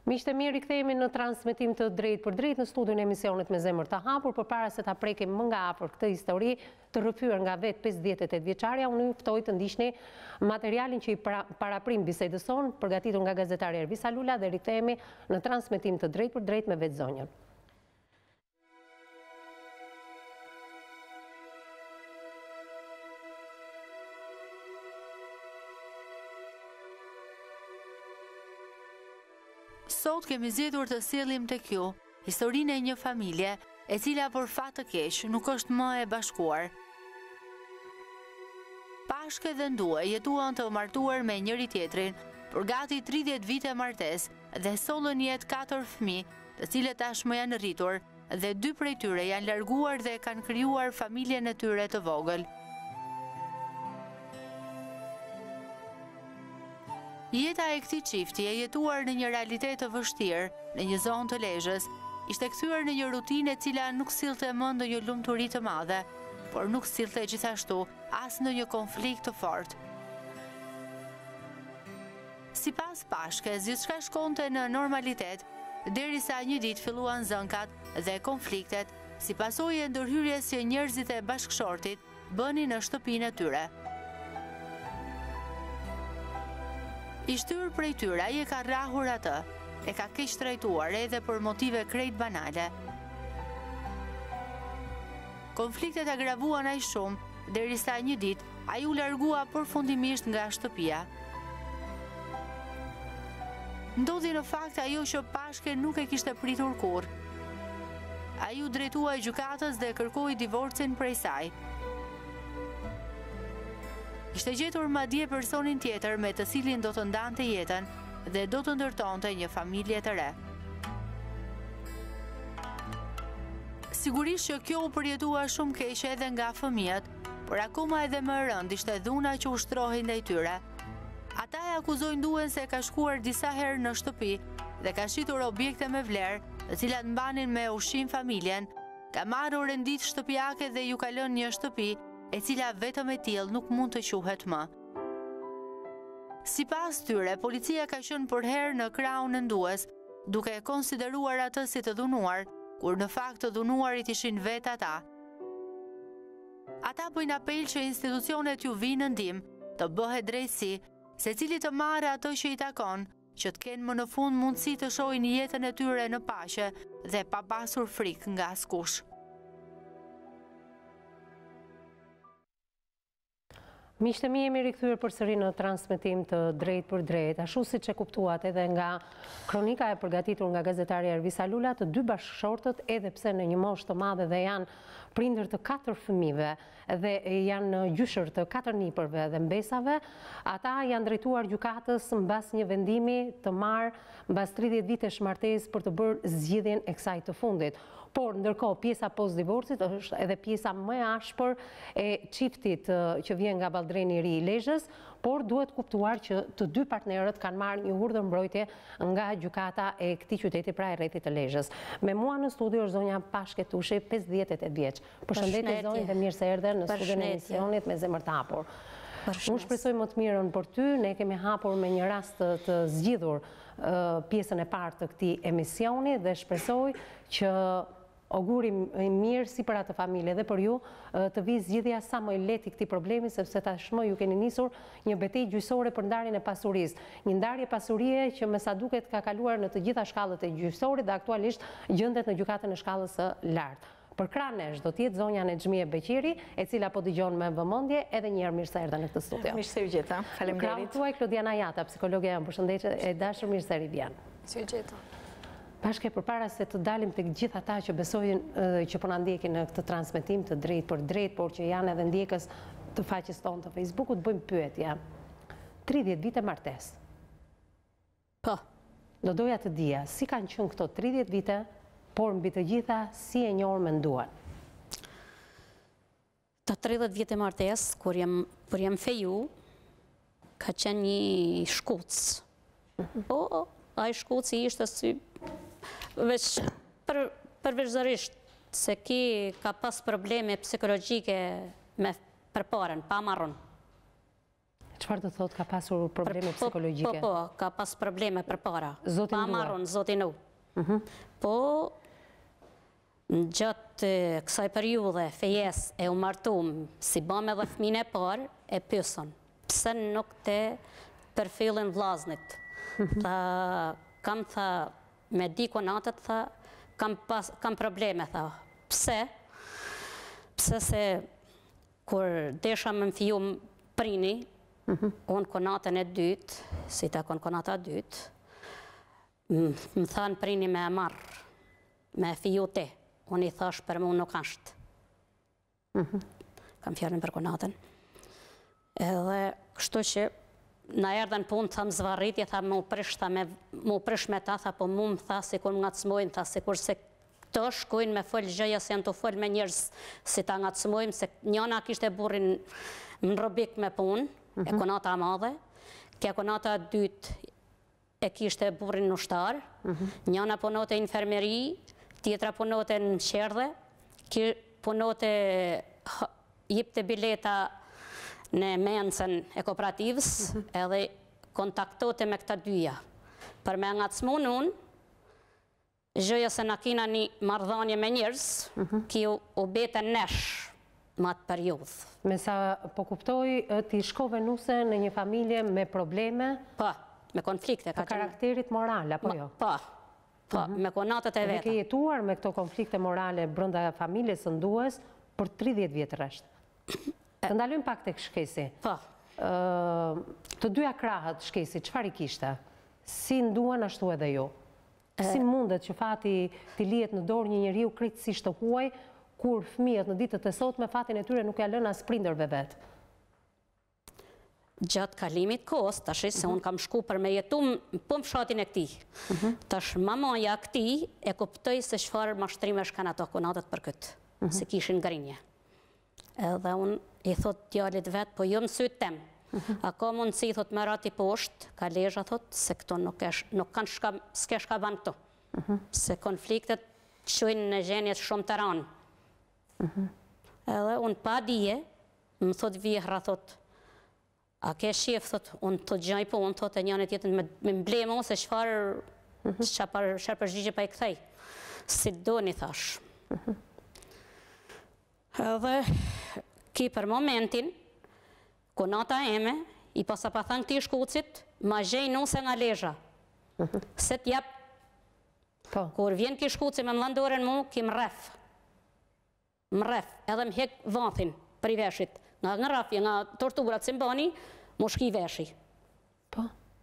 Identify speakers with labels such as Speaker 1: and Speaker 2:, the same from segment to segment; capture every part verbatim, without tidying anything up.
Speaker 1: Miqtë e mirë, rikthehemi në transmetim të drejtë për drejtë në studion e emisionit Me Zemër të Hapur, përpara se ta prekim më nga afër këtë histori të rrëfyer nga vetë pesëdhjetë e tetë vjeçaria, unë ju ftoj të ndiqni materialin që i paraprim bisedës sonë, përgatitur nga gazetari Ervisa Lula, dhe rikthehemi në transmetim të drejtë për drejtë me vetë zonjën.
Speaker 2: Sot kemi zgjedhur të sjellim tek ju historinë e një familje e cila për fat të keq nuk është më e bashkuar. Pashke dhe Ndue jetuan të martuar me njëri tjetrin për gati tridhjetë vite martesë dhe sollën jetë katër fëmijë, të cilët tashmë janë rritur dhe dy prej tyre janë larguar dhe kanë krijuar familjen e tyre të vogël. Jeta e këtij çifti e jetuar në një realitet të vështirë, në një zonë të Lezhës, ishte kthyer në një rutinë e cila nuk sillte më ndonjë lumturi të madhe, por nuk sillte gjithashtu as ndonjë konflikt të fortë. Sipas Pashkes, gjithçka shkonte në normalitet, derisa një ditë filluan zënkat dhe konfliktet, si pasojë e ndërhyrjes që njerëzit e bashkëshortit bënin në shtëpinë e tyre. I shtyr prej tyre, ai e ka rrahur atë, e ka keq trajtuar edhe për motive krejt banale. Konfliktet agravuan aq shumë, derisa një ditë ai u largua përfundimisht nga shtëpia. Ndodhi në fakt ajo që Pashke nuk e kishte pritur kurrë. Ai u drejtua gjykatës dhe kërkoi divorcin prej saj. Ishte gjetur madje personin tjetër me të cilin do të ndante jetën dhe do të ndërtonte një familje të re. Sigurisht që kjo u përjetua shumë keq edhe nga fëmijët, por akoma edhe më e rëndë ishte dhuna që ushtrohej ndaj tyre. Ata e akuzojnë Nduen se ka shkuar disa herë në shtëpi dhe ka shitur objekte me vlerë, të cilat mbanin me ushqim familjen, ka marrë rendit shtëpiake dhe ju ka lënë një shtëpi e cila vetëm e tillë nuk mund të quhet më. Sipas tyre, policia ka qenë për herë në krahun e Ndues, duke e konsideruar atë si të dhunuar, kur në fakt të dhunuarit ishin vetë ata. Ata bëjnë apel që institucionet ju vinë në ndihmë, të bëhet drejtësi, secili të marrë atë që i takon, që të kenë më në fund mundësi të shohin jetën e tyre në paqe dhe pa pasur frikë nga askush.
Speaker 1: Miqtë e mi, jemi rikthyer përsëri në transmetim të drejtë për drejtë, ashtu siç e kuptuat edhe nga kronika e përgatitur nga gazetari Ervisa Lula, të dy bashkëshortët, edhe pse në një moshë të madhe dhe janë prindër të katër fëmijëve dhe janë gjyshër të katër nipërve dhe mbesave, ata janë drejtuar gjykatës mbas një vendimi të marrë mbas tridhjetë vitesh martesë për të bërë zgjidhjen e kësaj të fundit. Por ndërkohë pjesa post divorcit është edhe pjesa më e ashpër e çiftit që vjen nga Balldrani i Ri i Lezhës, por duhet kuptuar që të dy partnerët kanë marrë një urdhër mbrojtje nga gjykata e këtij qyteti, pra e rrethit të Lezhës. Me mua në studio është zonja Pashke Tushi, pesëdhjetë e tetë vjeç. Përshëndetje zonjë dhe mirë se erdhe në studion e emisionit Me Zemër të Hapur. Unë shpresoj më të mirën për ty, ne kemi hapur me një rast të, të zgjidhur uh, pjesën e parë të këtij emisioni dhe shpresoj që auguri mirë si për atë familje dhe për ju të vi zgjidhja sa më lehtë i këtij problemi, sepse tashmë ju keni nisur një betejë gjyqësore për ndarjen e pasurisë. Një ndarje pasurie që me sa duket ka kaluar në të gjitha shkallët e gjyqësorit dhe aktualisht gjendet në gjykatën e shkallës së lartë. Për krah nesh do të jetë zonja Nexhmie Beqiri, e cila po dëgjon me vëmendje, edhe një herë mirë se erdha në këtë studio.
Speaker 3: Mirë se u gjeta. Faleminderit.
Speaker 1: Krahun tuaj Klodiana Jata, psikologja jam, përshëndetje e dashur, mirë se rivjen.
Speaker 3: Si u gjeta.
Speaker 1: Pashke, përpara se të dalim të gjithë ata që besojnë që po na ndjekin në këtë transmetim të drejtë për drejtë, por që janë edhe ndjekës të faqes tonë të Facebookut, bëjmë pyetje. tridhjetë vite martesë.
Speaker 3: Po.
Speaker 1: Do doja të dija si kanë qenë këto tridhjetë vite, por mbi të gjitha si e njohur me Nduan.
Speaker 4: Të tridhjetë vite martesë, kur jam kur jam feju, ka qenë një shkuc. Po, ai shkuci ishte si veç për, përveçërisht se ki ka pas probleme psikologjike me përparen, pa marrën.
Speaker 1: Çfarë të thotë ka pasur probleme psikologjike?
Speaker 4: Po, po, ka pas probleme për para.
Speaker 1: Zotin
Speaker 4: Pa
Speaker 1: Dua.
Speaker 4: marrën, zotin u. Po, në gjatë kësaj periudhe, fejes e u martum, si bame dhe fëmine e parë, e pysën. Pse nuk te përfillin vlaznit? Tha, kam tha, me di konatët, tha, kam, pas, kam probleme, tha. Pse? Pse se, kur desha me më fiju më prini, unë konatën e dytë, si ta kon konata dytë, më thanë prini me e marrë, me e fiju te. Unë i thash për mu nuk ashtë. Kam fjallin për konatën. Edhe kështu që na erdhen punë, tha më zvarritje, tha mu prish, tha mu prish me ta, tha po mu më tha si kur më ngacmojnë, tha si kur se të shkojnë me folë gjëja se janë të folë me njërës si ta ngacmojmë, se njëna kishte burin më robik me punë, e konata madhe, kja konata dytë e kishte burin në ushtarë, njëna punote infermeri, tjetra punote në qerdhe, punote jipte bileta në mencën e kooperativës, edhe kontaktote me këta dyja. Për me ngacmun unë, gjëja se na kina një mardhanje me njërës, ki u bete nesh më atë periudhë.
Speaker 1: Me sa po kuptoj, ti shkove nuse në një familje me probleme?
Speaker 4: Pa, me konflikte.
Speaker 1: Të karakterit moral, apo jo?
Speaker 4: Pa, pa, me konatët e veta.
Speaker 1: Dhe ke jetuar me këto konflikte morale brënda familjes së ndues për tridhjetë vjetë rresht. Të ndalojmë pak të shkesi.
Speaker 4: Pa.
Speaker 1: Të dyja krahët shkesi, qëfar i kishte? Si nduan ashtu edhe jo? Si mundet që fati t'i lijet në dorë një njeriu krejtësisht të huaj, kur fëmijët në ditët e sot me fatin e tyre nuk ja lënë as prindërve vetë?
Speaker 4: Gjatë kalimit kohës, tash se unë kam shku për me jetu për fshatin e këti. Tash mamaja këti e kuptoj se shfarë mashtrime shkan ato konatët për këtë, se kishin grinje. Edhe unë i thot djallit vetë, po jo më sytë tem. A ka mundësi, thot me rati poshtë, ka lezha, thot, se këto nuk kanë shka, s'ke shka banë këto. Se konfliktet qojnë në gjenjet shumë të ranë. Edhe unë pa dije, më thot vihra, thot, a ke shif, thot, unë të gjaj po, unë thot e njënë tjetën me mblemo, se shfarë, shfarë përgjigje pa i këthej. Si do një thash. Edhe, ki për momentin, konata eme, i pasa pa thënë këti shkucit, ma gjej nuse nga lezha. Se t'jep, kur vjen ki shkucit me mlandoren mu, ki më ref. Më ref, edhe më hek vathin për i veshit. Nga nga rafje, nga torturat si mbani, mu shki veshi.
Speaker 1: Po?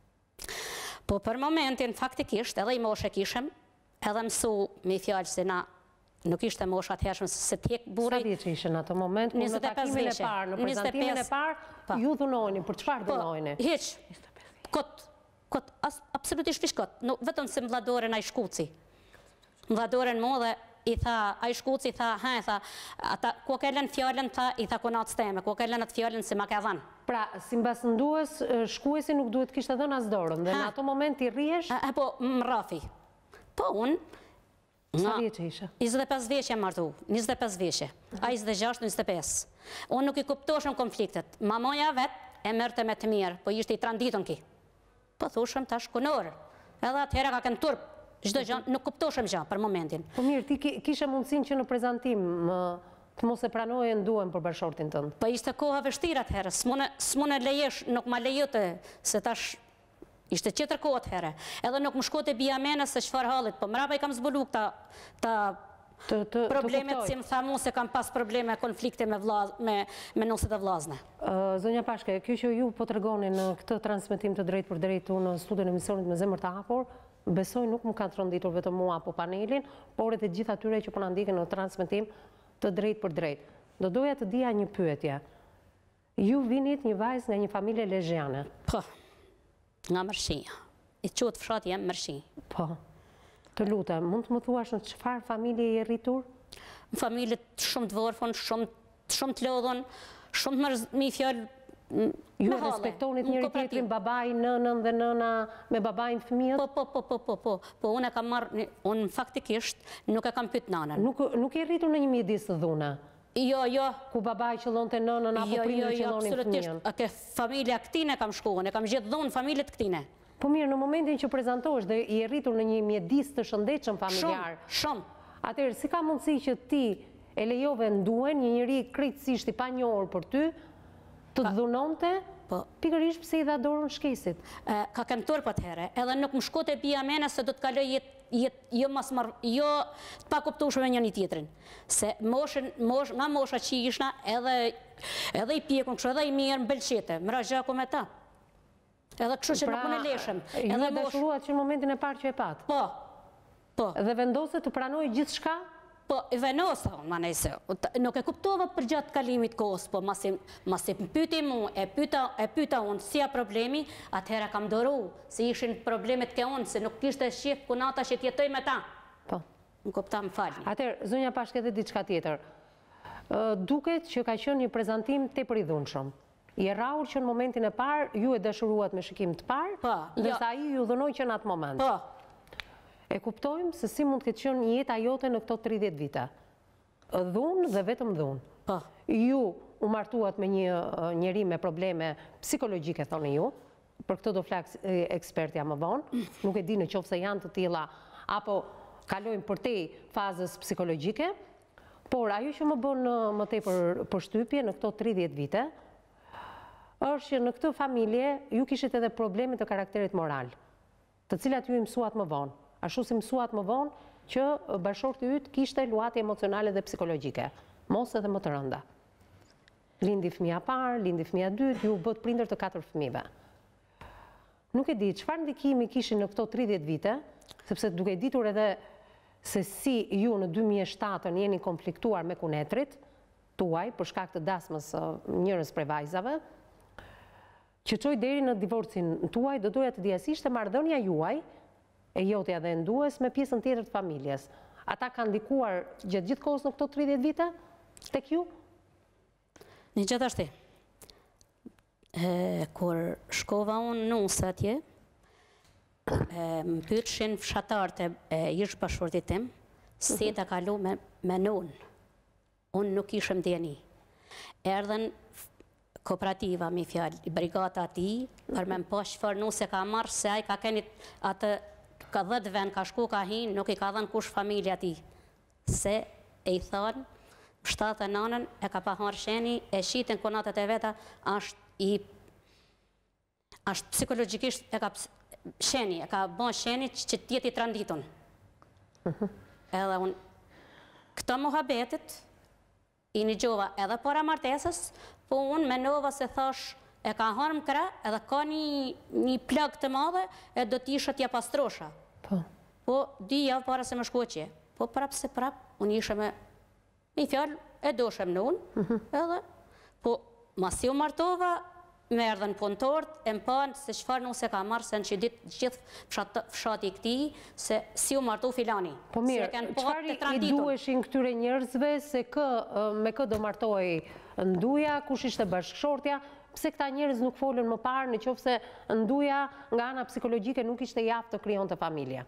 Speaker 4: Po për momentin, faktikisht, edhe i moshe kishem, edhe mësu me i fjallë se na nuk ishte mosha të hershme se t'jek buri.
Speaker 1: Sa vjeç ishe në ato moment, ku në takimin e parë, në prezentimin e parë, ju dhunojni, për qëfar dhunojni?
Speaker 4: Po, hiq, kot, kot, absolutisht fish kot, vetëm se mvladoren a i shkuci. Mvladoren mu dhe i tha, a i shkuci, tha, ha, e tha, ata, ku ke lën fjallën, tha, i tha konatës teme, ku ke lën atë fjallën se ma ke dhanë.
Speaker 1: Pra, si mbas ndues, shkuesi nuk duhet kishtë dhënë as dorën, dhe në ato moment i riesh?
Speaker 4: Po, më rafi. Po, unë,
Speaker 1: sa vjeqe ishe?
Speaker 4: njëzet e pesë vjeqe e martu, njëzet e pesë vjeqe, a njëzet e gjashtë, njëzet e pesë. Unë nuk i kuptoshëm konfliktet. Mamoja vetë e mërte me të mirë, po ishte i tranditën ki. Po thushëm tash kunorë. Edhe atëhera ka kënë turpë, gjdo gjë, nuk kuptoshëm gjë për momentin.
Speaker 1: Po mirë, ti kishe mundësin që në prezentim të mos e pranoje nduem për bashortin tëndë?
Speaker 4: Po ishte koha vështira atëherë, s'mune lejesh, nuk ma lejote, se tash ishte qëtër kohët herë, edhe nuk më shkote bia mene se shfar halit, po mrapa i kam zbulu këta problemet si më tha mu se kam pas probleme, konflikte me nuset e vlazne.
Speaker 1: Zonja Pashke, kjo që ju po të regoni në këtë transmitim të drejt për drejtu në studion e emisionit me zemër të hapur, besoj nuk më kanë të rënditur vetëm mua po panelin, por edhe gjitha tyre që po në ndike në transmitim të drejt për drejt. Do doja të dija një pyetje. Ju vinit një vajz nga një familje lezhiane?
Speaker 4: Po. Nga Mërshia. I qëtë fshat jem Mërshi.
Speaker 1: Po. Të lutem, mund të më thuash në qëfar familje i rritur?
Speaker 4: Në familje shumë të vorfon, shumë të lodhon, shumë të mi fjallë me
Speaker 1: Ju
Speaker 4: hale.
Speaker 1: respektonit njëri tjetrin, babaj, nënën dhe nëna me babajnë fëmijët?
Speaker 4: Po, po, po, po, po, po. Po, unë e kam marrë, unë faktikisht nuk e kam pyt nanën.
Speaker 1: Nuk e rritur në një mjedis të dhuna?
Speaker 4: Jo, jo.
Speaker 1: Ku baba i qëllon të nënën, apo prindër qëllonin fëmijën?
Speaker 4: Absolutisht. Ke familja këtine kam shkuën, e kam gjithë dhonë familjet këtine.
Speaker 1: Po mirë, në momentin që prezentohesh dhe i rritur në një mjedis të shëndetshëm familjar.
Speaker 4: Shumë, shumë.
Speaker 1: Atëherë, si ka mundësi që ti e lejove nduen një njëri krejtësisht i pa njohur për ty, të të dhunonte, pikërisht pse i dha dorën shkesit?
Speaker 4: Ka këntur për të here, edhe nuk më shkote bia mene se do të kaloj jetë jo mas marrë, jo të pa kuptushme një një tjetrin. Se nga mosha që ishna, edhe i pjekun kështë, edhe i mirë më belqete, më rajgjaku me ta. Edhe kështu që nuk më në leshem.
Speaker 1: Ju e dashuruat që në momentin e parë që e patë?
Speaker 4: Po, po.
Speaker 1: Dhe vendose të pranoj gjithë shka?
Speaker 4: Po, i venosa, unë ma nejse, nuk e kuptova për gjatë kalimit kohës, po masi më pyti mu, e pyta unë, si a problemi, atëhera kam doru, si ishin problemet ke unë, se nuk kishte shqip kunata që tjetoj me ta.
Speaker 1: Po.
Speaker 4: Më kupta më falni.
Speaker 1: Atëherë, zonja Pashke dhe diçka tjetër, duket që ka qenë një prezentim të për i dhunshëm. I e raur që në momentin e parë, ju e dëshuruat me shikim të parë, dhe sa i ju dhënoj që në atë moment.
Speaker 4: Po.
Speaker 1: E kuptojmë se si mund të këtë qënë jeta jote në këto tridhjetë vite. Dhunë dhe vetëm dhunë.
Speaker 4: Po.
Speaker 1: Ju u martuat me një njeri me probleme psikologjike, thoni ju, për këtë do flakë ekspertja më vonë, nuk e di në qofë se janë të tila, apo kalojmë për te fazës psikologjike, por ajo që më bënë më te për shtypje në këto tridhjetë vite, është që në këtë familje ju kishit edhe probleme të karakterit moral, të cilat ju i mësuat më vonë. Ashtu si mësuat më vonë që bashorti yt kishte luati emocionale dhe psikologjike, mos edhe më të rënda. Lindi fëmija parë, lindi fëmija dytë, ju bët prindër të katër fëmijëve. Nuk e di, çfarë ndikimi kishin në këto tridhjetë vite, sepse duke ditur edhe se si ju në dy mijë e shtatën jeni konfliktuar me kunetrit tuaj për shkak të dasmës njërës prej vajzave, që çoi deri në divorcin tuaj, do doja të dija si ishte marrëdhënia juaj e jotja dhe ndues me pjesën tjetër të familjes. Ata kanë ndikuar gjatë gjithë kohës në këto tridhjetë vite tek ju?
Speaker 4: Një gjithashti, kur shkova unë nusë atje, më pyetshin fshatarët e ish bashkëshortit tim, si ta kalu me nunë. Unë nuk ishëm djeni. Erdhen kooperativa, mi fjallë, brigata ati, për me më po shfar nusë e ka marrë, se aj ka kenit atë ka dhëtë ven, ka shku, ka hinë, nuk i ka dhënë kush familja ti. Se e i thonë, shtatë e nanën, e ka paharë sheni, e shqitën konatët e veta, ashtë i... ashtë psikologikisht e ka sheni, e ka bon sheni që tjeti të randitun. Edhe unë, këto muhabetit, i një gjova edhe para martesës, po unë menova se thash, e ka harmë këra, edhe ka një plak të madhe, e do t'isha t'ja pastrosha.
Speaker 1: Po.
Speaker 4: Po, dy javë para se më shkoqje. Po, prap se prap, unë ishe me një fjallë, e doshem në unë, edhe, po, masi u martova, me erdhen punëtorët, e më panë se qëfar nuk se ka marrë, se në që ditë gjithë fshati këti, se si u martu filani.
Speaker 1: Po mirë, qëfar i dueshin këtyre njerëzve, se me kë do martoj nduja, kush ishte bashkëshortja, pse këta njerëz nuk folën më parë në qoftë se nduja nga ana psikologjike nuk ishte i aftë të krijon të familja?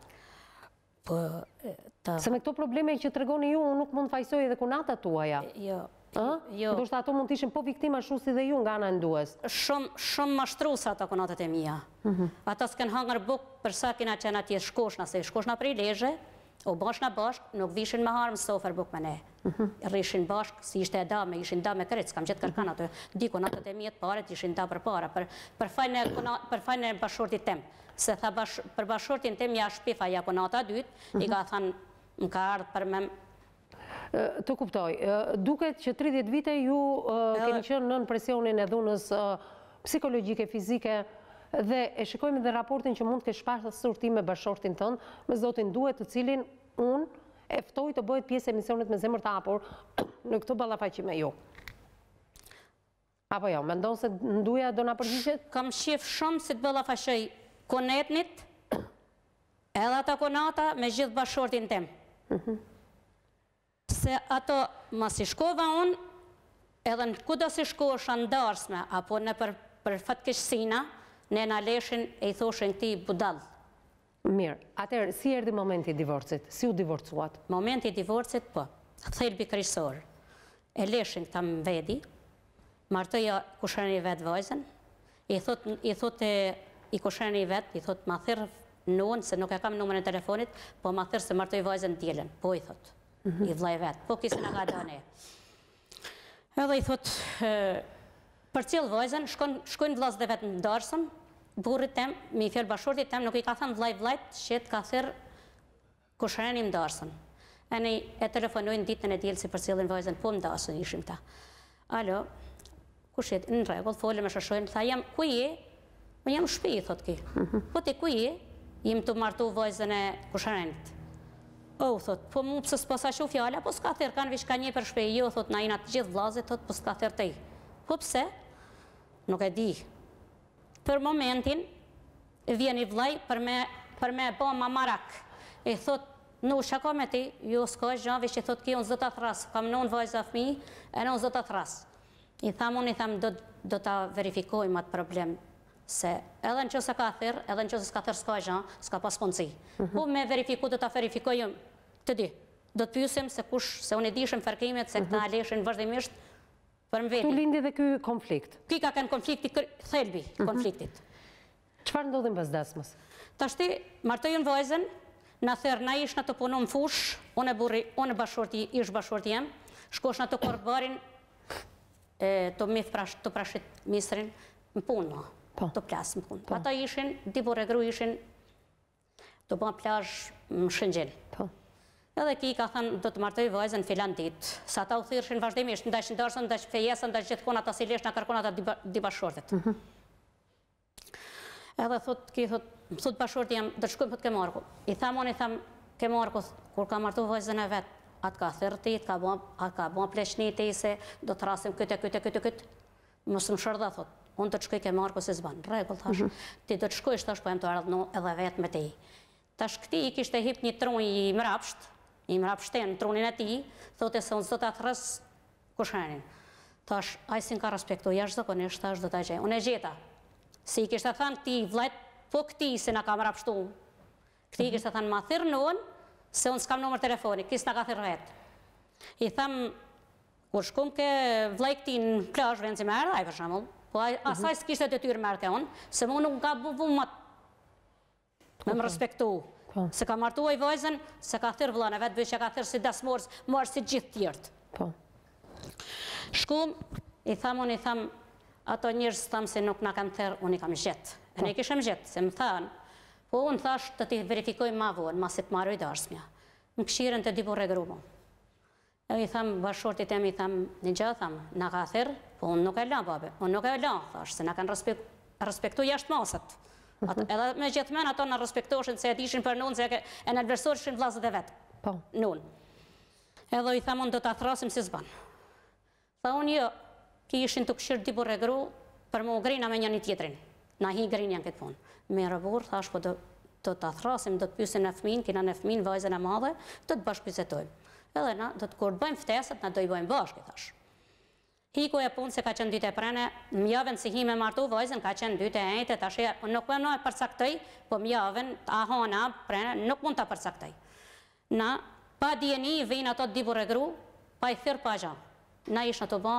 Speaker 1: Se me këto probleme që tregoni ju, unë nuk mund fajsoj edhe kunatat tuaja.
Speaker 4: Jo.
Speaker 1: Ndoshta ato mund të ishin po viktima ashtu si dhe ju nga ana ndues.
Speaker 4: Shumë mashtruesa ato kunatat e mia. Ata s'kan hangër bukë përsa kena qenë atje shkoshna, se shkoshna prej lezhe, u bashkë bashkë, nuk vishin me harmë sofer bukë me ne. Rrishin bashkë, si ishte e dame, ishin dame kërët, s'kam gjithë kërkan ato, di kunatët e mjetë paret, ishin da për para, për fajnë e bashkërtit tem. Se tha për bashkërtin tem, ja shpifa ja kunata dytë, i ka thanë, më ka ardhë për me...
Speaker 1: Të kuptoj, duket që tridhjetë vite ju keni qenë nën presionin e dhunës psikologjike, fizike, dhe e shikojmë dhe raportin që mund të kesh pasur ti me bashkëshortin tënd, me zotin Duhet, të cilin unë e ftoj të bëhet pjesë e emisionit me zemër të hapur në këtë ballafaqim me ju. Apo jo, mendon se Nduja do na përgjigjet?
Speaker 4: Kam shif shumë si të ballafaqoj konetnit, edhe ata konata me gjithë bashkëshortin tim. Se ato, mas i shkova unë, edhe në kudo si shkosha ndarsme, apo në për fatkeqësina, ne në leshin e i thoshin këti budal.
Speaker 1: Mirë, atërë, si erdi momenti i divorcit? Si u divorcuat?
Speaker 4: Momenti i divorcit, po, thelbi kryesor. e leshin këta më vedi, martoja kushërën i vetë vajzën, i thot, i, thot e, i kushërën i vetë, i thot ma thirë nuën, se nuk e kam numërën e telefonit, po ma thirë se martoj vajzën djelen, po i thot, mm -hmm. i vlaj vetë, po kisë nga ka dane. Edhe i thot, e, për cilë vajzën, shkon, shkojnë vlasë dhe vetë në darsën, burrit tem, mi fjallë bashortit tem, nuk i ka thënë vlaj vlajt, që ka thirë kushërën i më darsën. E ne e telefonojnë ditën e djelë si për cilën vajzën, po më darsën ishim ta. Alo, kush jetë, në regull, folë me shëshojnë, tha jam, ku je? Më jam shpi, thot ki. Po ti ku je? Jim të martu vajzën e kushërenit. O, thot, po mu pësë s'posa shu fjalla, po s'ka thirë, kanë vish ka një për shpej, jo, thot, na jina të gjithë vlazit, thot, po s'ka thirë tëj. Po pse? Nuk e di. Për momentin, vjen i vlaj për me, për me bo ma marak. E thot, nu, shako me ti, jo s'ka gjë, vish i thot, ki unë zëta thras, kam non vajza fmi, e në unë zëta thras. I tham, unë i tham, do, do ta verifikojmë atë problem, se edhe në që se ka thirë, edhe në që se s'ka thirë s'ka gjë, s'ka pas punësi. Po me verifiku, do ta verifikojmë, të di, do të pysim se kush, se unë i dishëm fërkimet, se këta leshin vazhdimisht për më veti.
Speaker 1: Tu lindi dhe ky konflikt?
Speaker 4: Ki ka kënë konflikti, thelbi konfliktit.
Speaker 1: Qëfar ndodhin bas dasmës?
Speaker 4: Ta shti, martojnë vajzën, në thërë, na ish në të punu më fush, unë e burri, unë bashorti, ish bashorti jem, shkosh në të korbarin, të mith të prashit misrin, më punë, të plasë më punë. Ata ishin, di burre gru ishin, të bënë plazh më shëngjel. Edhe ki ka thënë, do të martoj vajzën filan ditë, sa ta u thirshin vazhdimisht, ndash në darsën, ndash fejesën, ndash gjithë kona ta si lesh në kërkon ata di bashortit. Edhe thot, ki thot, më thot bashorti jam, do të shkojmë për të ke marku. I tham, unë i tham, ke marku, kur ka martu vajzën e vetë, atë ka thërti, atë ka bon pleshni ti se do të rasim këtë, këtë, këtë, këtë. Mësë më shërda, thot, unë të të shkoj ke marku se zbanë. Regull, thash, ti do të shkojsh, thash, po jem të ardhë edhe vetë me ti. Tash këti i kishte hip një trun i mrapsht, i mrapshten, trunin e ti, thote se unë zdo të atërës kushenin. Tash, ajsin ka respektu, jash zakonisht, tash do të gjej. Unë e gjeta, si i kishte thënë ti vlajt, po këti se na ka mrapshtu. Këti i kishte thënë ma thirë në se unë s'kam nëmër telefoni, kisë nga ka thirë vetë. I thamë, kur shkum ke vlaj këti në plazh, vend si me erdhaj për shamull, po asaj s'kishte të tyrë me erdhë unë, se mu nuk ka buvu më me më respektu. Se ka martuaj vajzën, se ka thirë vlane vetë, që ka thirë si dasmorës, marë si gjithë tjertë. Shkum, i thamë, unë i thamë, ato njërës thamë se nuk nga kam thirë, unë i kam zhetë. E ne kishëm zhetë, se më thanë, po unë thash të ti verifikoj ma vonë, ma si të maroj darsmja. Më këshirën të di po regrumo. E i thamë, bashortit e mi thamë, një gjë, thamë, nga ka thirë, po unë nuk e la, babe, unë nuk e la, thash, se nga kanë respektu jashtë masët. Edhe me gjithë men, ato në respektoshin, se e tishin për nunë, se e në adversorishin vlasët e vetë. Nunë. Edhe i thamë, unë do të athrasim si zbanë. Tha unë jo, ki ishin të këshirë di po regru, për mu grina me një një tjetrin. Na hi grin janë këtë punë. Me rëbur, thash, po do të athrasim, do të pysin në fmin, kina në fmin, vajzën e madhe, do të bashkëpysetojmë. Edhe na, do të kur të bëjmë ftesët, na do i bëjmë bashkë, thash. Hiko e punë se ka qenë dyte prene, mjavën si hi me martu vajzën, ka qenë dyte ejte, tash e nuk më në e përcaktoj, po mjavën, ahona, prene, nuk mund të përcaktoj. Na, pa djeni, vejnë ato të dibu regru, pa i thyrë pa gja. Na ishë në të ba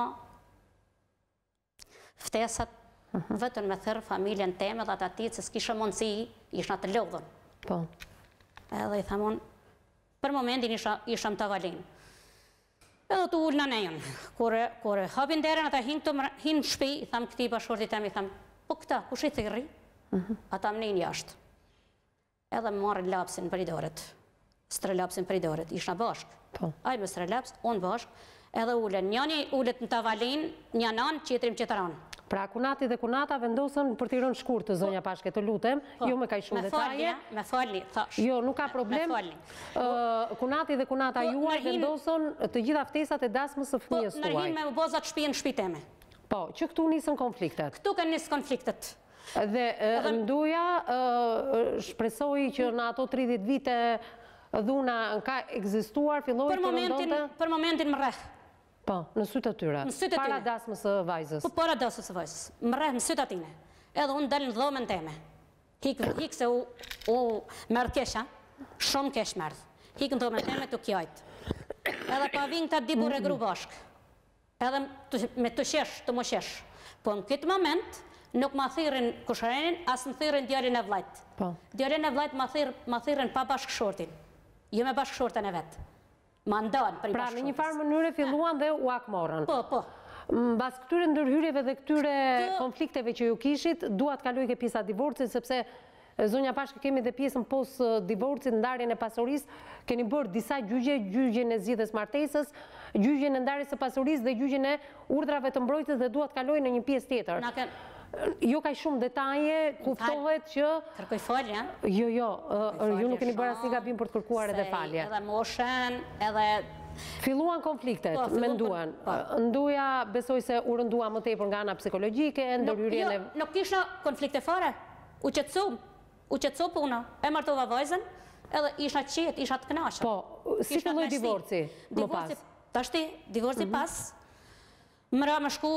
Speaker 4: ftesët, vetën me thërë familjen teme dhe atë ati, se s'kishë mundësi, ishë në të lodhën. Edhe i thamon, për momentin ishëm të valinë. Edhe të ullë në nejën. Kore hapin deren, ata hinë shpi, i thamë këti bashortit tem, i thamë, po këta, kush i thirri? Ata më nejnë jashtë. Edhe më marrë lapsin për i doret. Stre lapsin për i doret, ishë në bashkë. Ajë me stre laps, unë bashkë, edhe ullën. Njani ullet në tavalin, një nanë, qetrim qetëran.
Speaker 1: Pra kunati dhe kunata vendosën për t'i rënë shkurë të zonja Pashke të lutem, jo me ka i shumë detaje.
Speaker 4: Me falni, thash.
Speaker 1: Jo, nuk ka problem. Kunati dhe kunata juaj vendosën të gjitha ftesat e dasmës së fëmijës tuaj.
Speaker 4: Po, nërhim me u bozat shpijen shpiteme.
Speaker 1: Po, që këtu nisën konfliktet?
Speaker 4: Këtu kanë nisë konfliktet.
Speaker 1: Dhe nduja shpresoj që në ato tridhjetë vite dhuna ka egzistuar, filloj të rëndonte?
Speaker 4: Për momentin më rreh.
Speaker 1: Po, në sytë atyre, para dasmës së vajzës.
Speaker 4: Po, para dasmës së vajzës, më rreh në sytë atine. Edhe unë dalë në dhomën teme. Hikë se u mërë kesha, shumë kesh mërë. Hikë në dhomën teme të kjajtë. Edhe pa vinë këta dibu regru bashkë. edhe me të shesh, të më shesh. Po në këtë moment, nuk ma thirin kusharenin, asë në thirin djarin e vlajt. Djarin e vlajt ma thirin pa bashkëshortin, jo me bashkëshorten e vetë. Ma ndonë për i bashkëshortis.
Speaker 1: Pra, në një farë mënyre filluan dhe u akmorën.
Speaker 4: Po, po.
Speaker 1: Mbas këtyre ndërhyrjeve dhe këtyre konflikteve që ju kishit, duat kaloj ke pjesa divorcit, sepse zonja Pashkë kemi dhe pjesën pos divorcit, ndarjen e pasurisë, keni bërë disa gjyqje, gjyqjen e zgjidhjes martesës, gjyqjen e ndarjes së pasurisë dhe gjyqjen e urdhrave të mbrojtjes dhe duat kaloj në një pjesë tjetër. Jo ka shumë detaje, kuptohet që...
Speaker 4: Kërkoj falje, a?
Speaker 1: Jo, jo, ju nuk keni bërë asnjë gabim për të kërkuar edhe falje.
Speaker 4: Edhe moshen, edhe...
Speaker 1: Filluan konfliktet, menduan. Nduja, besoj se u rëndua më tepër nga ana psikologjike, ndërhyrjen e...
Speaker 4: Nuk kisha konflikte fare, u qetësum, u qetësu puna, e martova vajzën, edhe isha qetë, isha të kënaqur.
Speaker 1: Po, si filloi divorci më pas?
Speaker 4: Tashti, divorci pas, mëra më shku,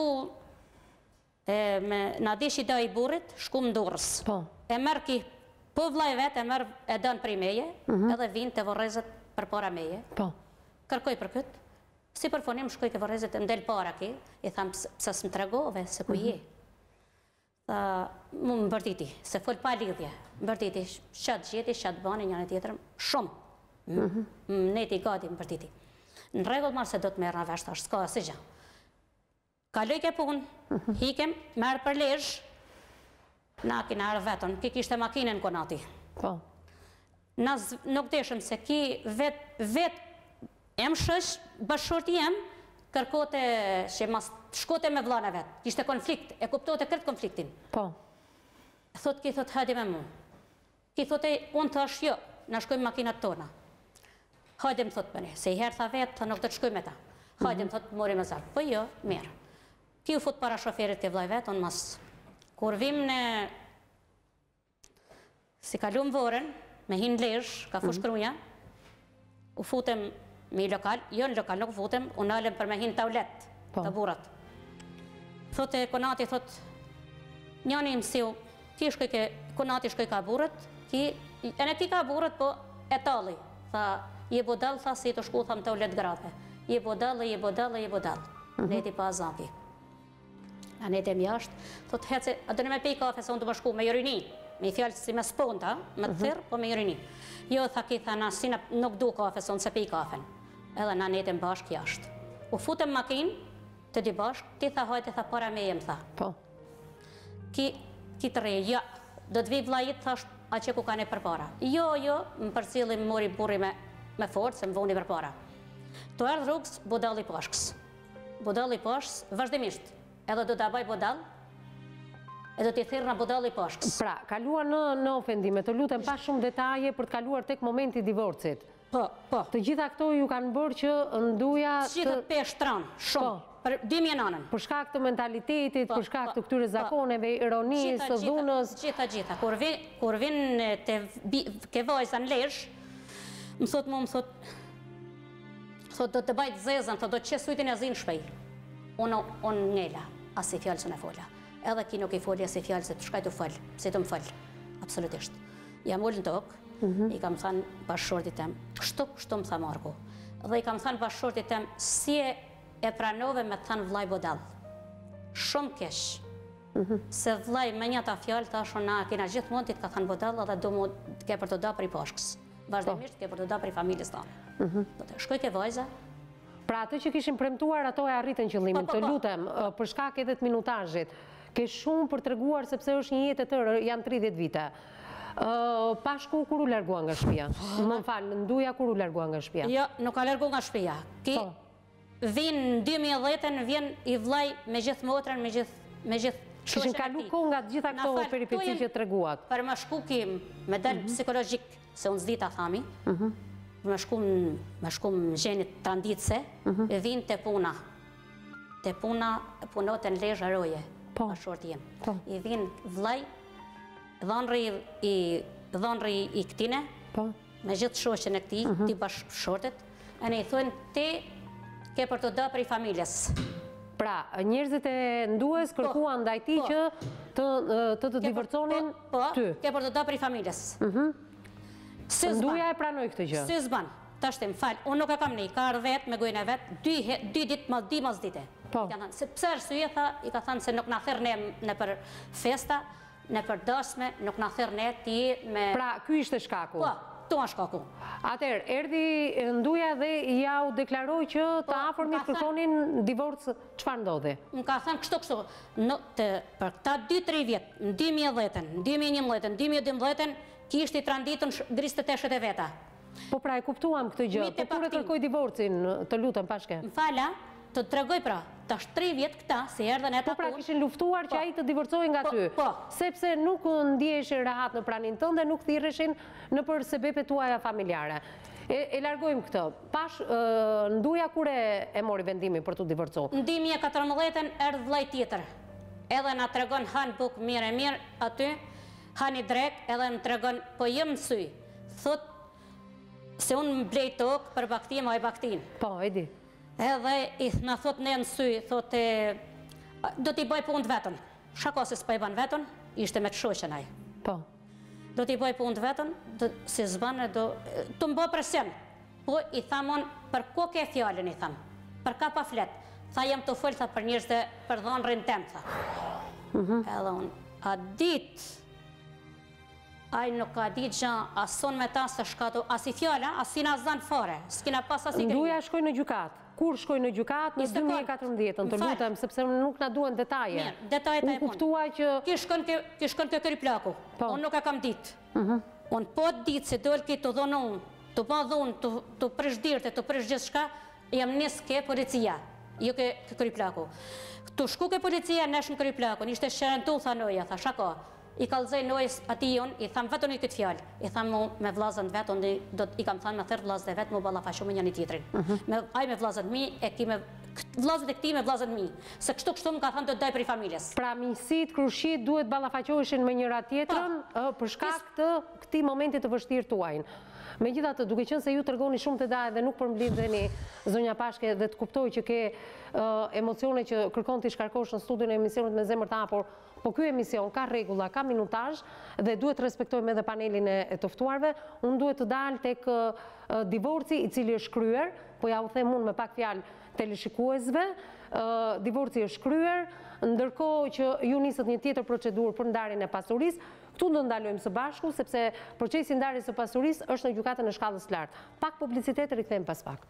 Speaker 4: na dish i da i burit, shku më Durrës. E merë ki, po vlaj vetë, e merë e dënë prej meje, edhe vinë të vorrezet për para meje. Kërkoj për këtë, si përfonim shkoj ke vorrezet e ndel para ki, i thamë pësa së më tregove, se ku je. Mu më bërditi, se full pa lidhje, më bërditi, shatë gjeti, shatë bani njën e tjetër, shumë, më neti gati më bërditi. Në regull marë se do të merë në vesh tash, s'ka asë gjë. Kaloj ke punë, hikem, merë për lejsh, na kina arë vetën, ki kishte makinën konati. Na nuk deshëm se ki vetë, em shësh, bashkëshorti jem, kërkote që mas shkote me vlana vetë, kishte konflikt, e kuptote këtë konfliktin. Po. Thot, ki thot, hajde me mu. Ki thot, e unë thash jo, në shkojmë makinat tona. Hajde më thot për ne, se i herë tha vetë, tha nuk të të shkojmë me ta. Hajde më thot, mori me zarë. Po jo, mirë. Ki u fut para shoferit ke vlaj vetë, unë mas. Kur vim në... Si kalum vorën, me hinë lesh, ka fush kruja, u futem me i lokal, jo në lokal nuk futem, unë alem për me hinë taulet, të burat. Thote, konati, thot, njani më siu, ki shkoj ke, konati shkoj ka burat, ki, e ne ki ka burat, po e tali. Tha, je bodal, tha, si të shku, tha, më taulet grave. Je bodal, je bodal, je bodal. Neti pa zaki. A neti më jashtë, thot, hece, a dëne me pej kafe, se unë të më shku me jurini. Me i fjallë si me sponta, me të thyrë, po me jurini. Jo, tha, ki, tha, na, si nuk du kafe, se unë se pej kafen. Edhe na netëm bashkë jashtë. U futëm makinë, të dy bashkë, ti tha hajtë, tha para me jem, tha. Po. Ki, ki të rejë, ja, do të vi vlajit, thash, a që ku ka ne për para. Jo, jo, më përcili më mori burri me, me forë, se më voni për para. Të erdhë rrugës, bodali pashkës. Bodali pashkës, vazhdimisht, edhe do të abaj bodal, edhe t'i thirë në bodali pashkës.
Speaker 1: Pra, kaluar në, në ofendime, të lutem pa shumë detaje për të kaluar tek momenti divorcit.
Speaker 4: Po, po.
Speaker 1: Të gjitha këto ju kanë bërë që nduja...
Speaker 4: Që gjithë pe shtranë, shumë, për dy mje nanën.
Speaker 1: Për shkak të mentalitetit, për shkak të këtyre zakoneve, ironisë, së dhunës...
Speaker 4: Gjitha, gjitha. Kur vinë ke vajza në lesh, më thot mu, më thot... Thot do të bajtë zezën, thot do të qesë ujtin e zinë shpej. Unë ngella, as i fjallë së në folja. Edhe ki nuk i folja si fjallë, se të shkaj të folë, si të më folë, absolutisht. Jam ullë në tokë, i kam thënë bashkëshortit tem, kështu, kështu më tha Marko. Dhe i kam thënë bashkëshortit tem, si e pranove me thënë vlaj bodal. Shumë kesh. Se vlaj me një ta fjallë, ta shumë na kena gjithë mund të ka thënë bodal, edhe do mu ke për të da për i pashkës. Vazhdimisht ke për të da për i familjes tonë. Shkoj ke vajza.
Speaker 1: Pra atë që kishin premtuar, ato e arritën qëllimin, të lutem, për shkak edhe të minutazhit. Ke shumë për treguar sepse është një jetë e tërë, janë tridhjetë vite. Pashku kur u largua nga shtëpia? Më falë, nduja kur u largua nga shtëpia?
Speaker 4: Jo, nuk ka largu nga shtëpia. Ki vinë në dy mijë e dhjetë vjen i vlaj me gjithë motrën, me gjithë
Speaker 1: Kishin kalu kohë nga gjitha këto peripeci që treguat?
Speaker 4: Për më shku kim me delë psikologjik, se unë zdita thami, me shku më gjenit tranditse, e vinë të puna. Të puna punot e në lejë roje, a shortë jem. I vinë vlaj, dhonëri i këtine, me gjithë shoqen e këti, ti bashkë shortet, e ne i thunë, ti ke për të da për i familjes.
Speaker 1: Pra, njerëzit e ndues kërkuan ndaj ti që të të divorconin ty.
Speaker 4: Po, ke për të da për i familjes.
Speaker 1: Nduja e pranoj këtë gjë.
Speaker 4: Si zban, ta shtim, falë, unë nuk e kam një, ka arë vetë me gojnë e vetë, dy ditë, mas di mas dite. I kanë thënë, se pse arsye, tha, i ka thënë se nuk na thirr ne në për festa, në për dasme, nuk na thirr ne ti me...
Speaker 1: Pra, ky ishte shkaku?
Speaker 4: Po, tu është shkaku.
Speaker 1: Atëherë, erdhi Nduja dhe ja u deklaroi që të afërmit kërkonin divorc, çfarë ndodhi?
Speaker 4: Më ka thënë kështu kështu, në, të, për këta dy tre vjet, në dy mijë e dhjetë, në dy mijë e njëmbëdhjetë, në dy mijë e dymbëdhjetë, kishte i tranditur griste teshët e veta.
Speaker 1: Po pra, e kuptuam këtë gjë, po kur e kërkoi divorcin, të lutem Pashke?
Speaker 4: Më fala, të tregoj pra, tash tre vjet këta, se erdhen e
Speaker 1: po pra, kishin luftuar që ai të divorcojë nga ty, sepse nuk ndiheshin rahat në pranin tënde, nuk thirreshin në për sebepet tuaja familjare. E largojmë këtë. Pash, Nduja kur e mori vendimin për të divorcuar?
Speaker 4: Në dy mijë e katërmbëdhjetë erdhi vllai tjetër. Edhe na tregon han buk mirë e mirë aty, hani drek, edhe më tregon po jëm në sy. Thot se unë më blej tokë për baktin, ma e baktin.
Speaker 1: Po, e di.
Speaker 4: Edhe i në thot ne në sy, thot e... do t'i bëj punë të vetën. Shako se s'pa i ban vetën, ishte me të shoqen aj.
Speaker 1: Po.
Speaker 4: Do t'i bëj punë të vetën, se s'banë, do... të më bë presion. Po, i thamon, për ko ke fjallin, i tham. Për ka pa flet. Tha, jem të full, tha, për njërës dhe për dhonë rrinë tem, tha. Edhe unë, a dit... Aj nuk ka ditë gjë, ason me ta se shkatu, as i fjalla, as si na zanë fare, s'kina pas as i grinë.
Speaker 1: Nduja shkoj në gjukat. Kur shkoj në gjukat në dy mijë e katërmbëdhjetë, të lutem, sepse nuk na duhen detaje.
Speaker 4: Mirë, detajet e punë.
Speaker 1: Unë kuptua që...
Speaker 4: Ki shkon ke këri plaku, unë nuk e kam ditë. Unë po ditë se dojnë ki të dhonë unë, të pa dhonë, të prish dirte, të prish gjithë shka, jam njësë ke policia, jo ke këri plaku. Të shku ke policia, nesh në këri plaku, ishte shërëntu, tha noja, tha shako. I kalzej nojës ati jonë, i thamë vetën i këtë fjallë. I thamë mu me vlazën vetë, i kam thamë me thërë vlazët e vetë, mu bala fashu me një një tjetërin. Aj me vlazët mi, e ki me vlazët e këti me vlazët mi. Se kështu kështu më ka thamë të daj për i familjes. Pra
Speaker 1: misit, krushit, duhet bala faqoheshin me njëra tjetërën, për shkak të këti momentit të vështirë tuajnë. Me gjitha të duke qënë se ju të rgoni shumë të da dhe nuk përmblidheni Zonja Pashke dhe të kuptoj që ke emocione që kërkon të shkarkosh në studion e emisionit me zemër të apur, po kjo emision ka regula, ka minutazh dhe duhet të respektojmë edhe panelin e tëftuarve, unë duhet të dalë tek divorci i cili është kryer, po ja u them unë me pak fjalë teleshikuesve, divorci është kryer, ndërkohë që ju nisët një tjetër procedurë për ndarjen e pasurisë. Këtu do ndalojmë së bashku, sepse procesi i ndarjes së pasurisë është në gjykatën e shkallës lartë. Pak publicitet, rikthejmë pas pak.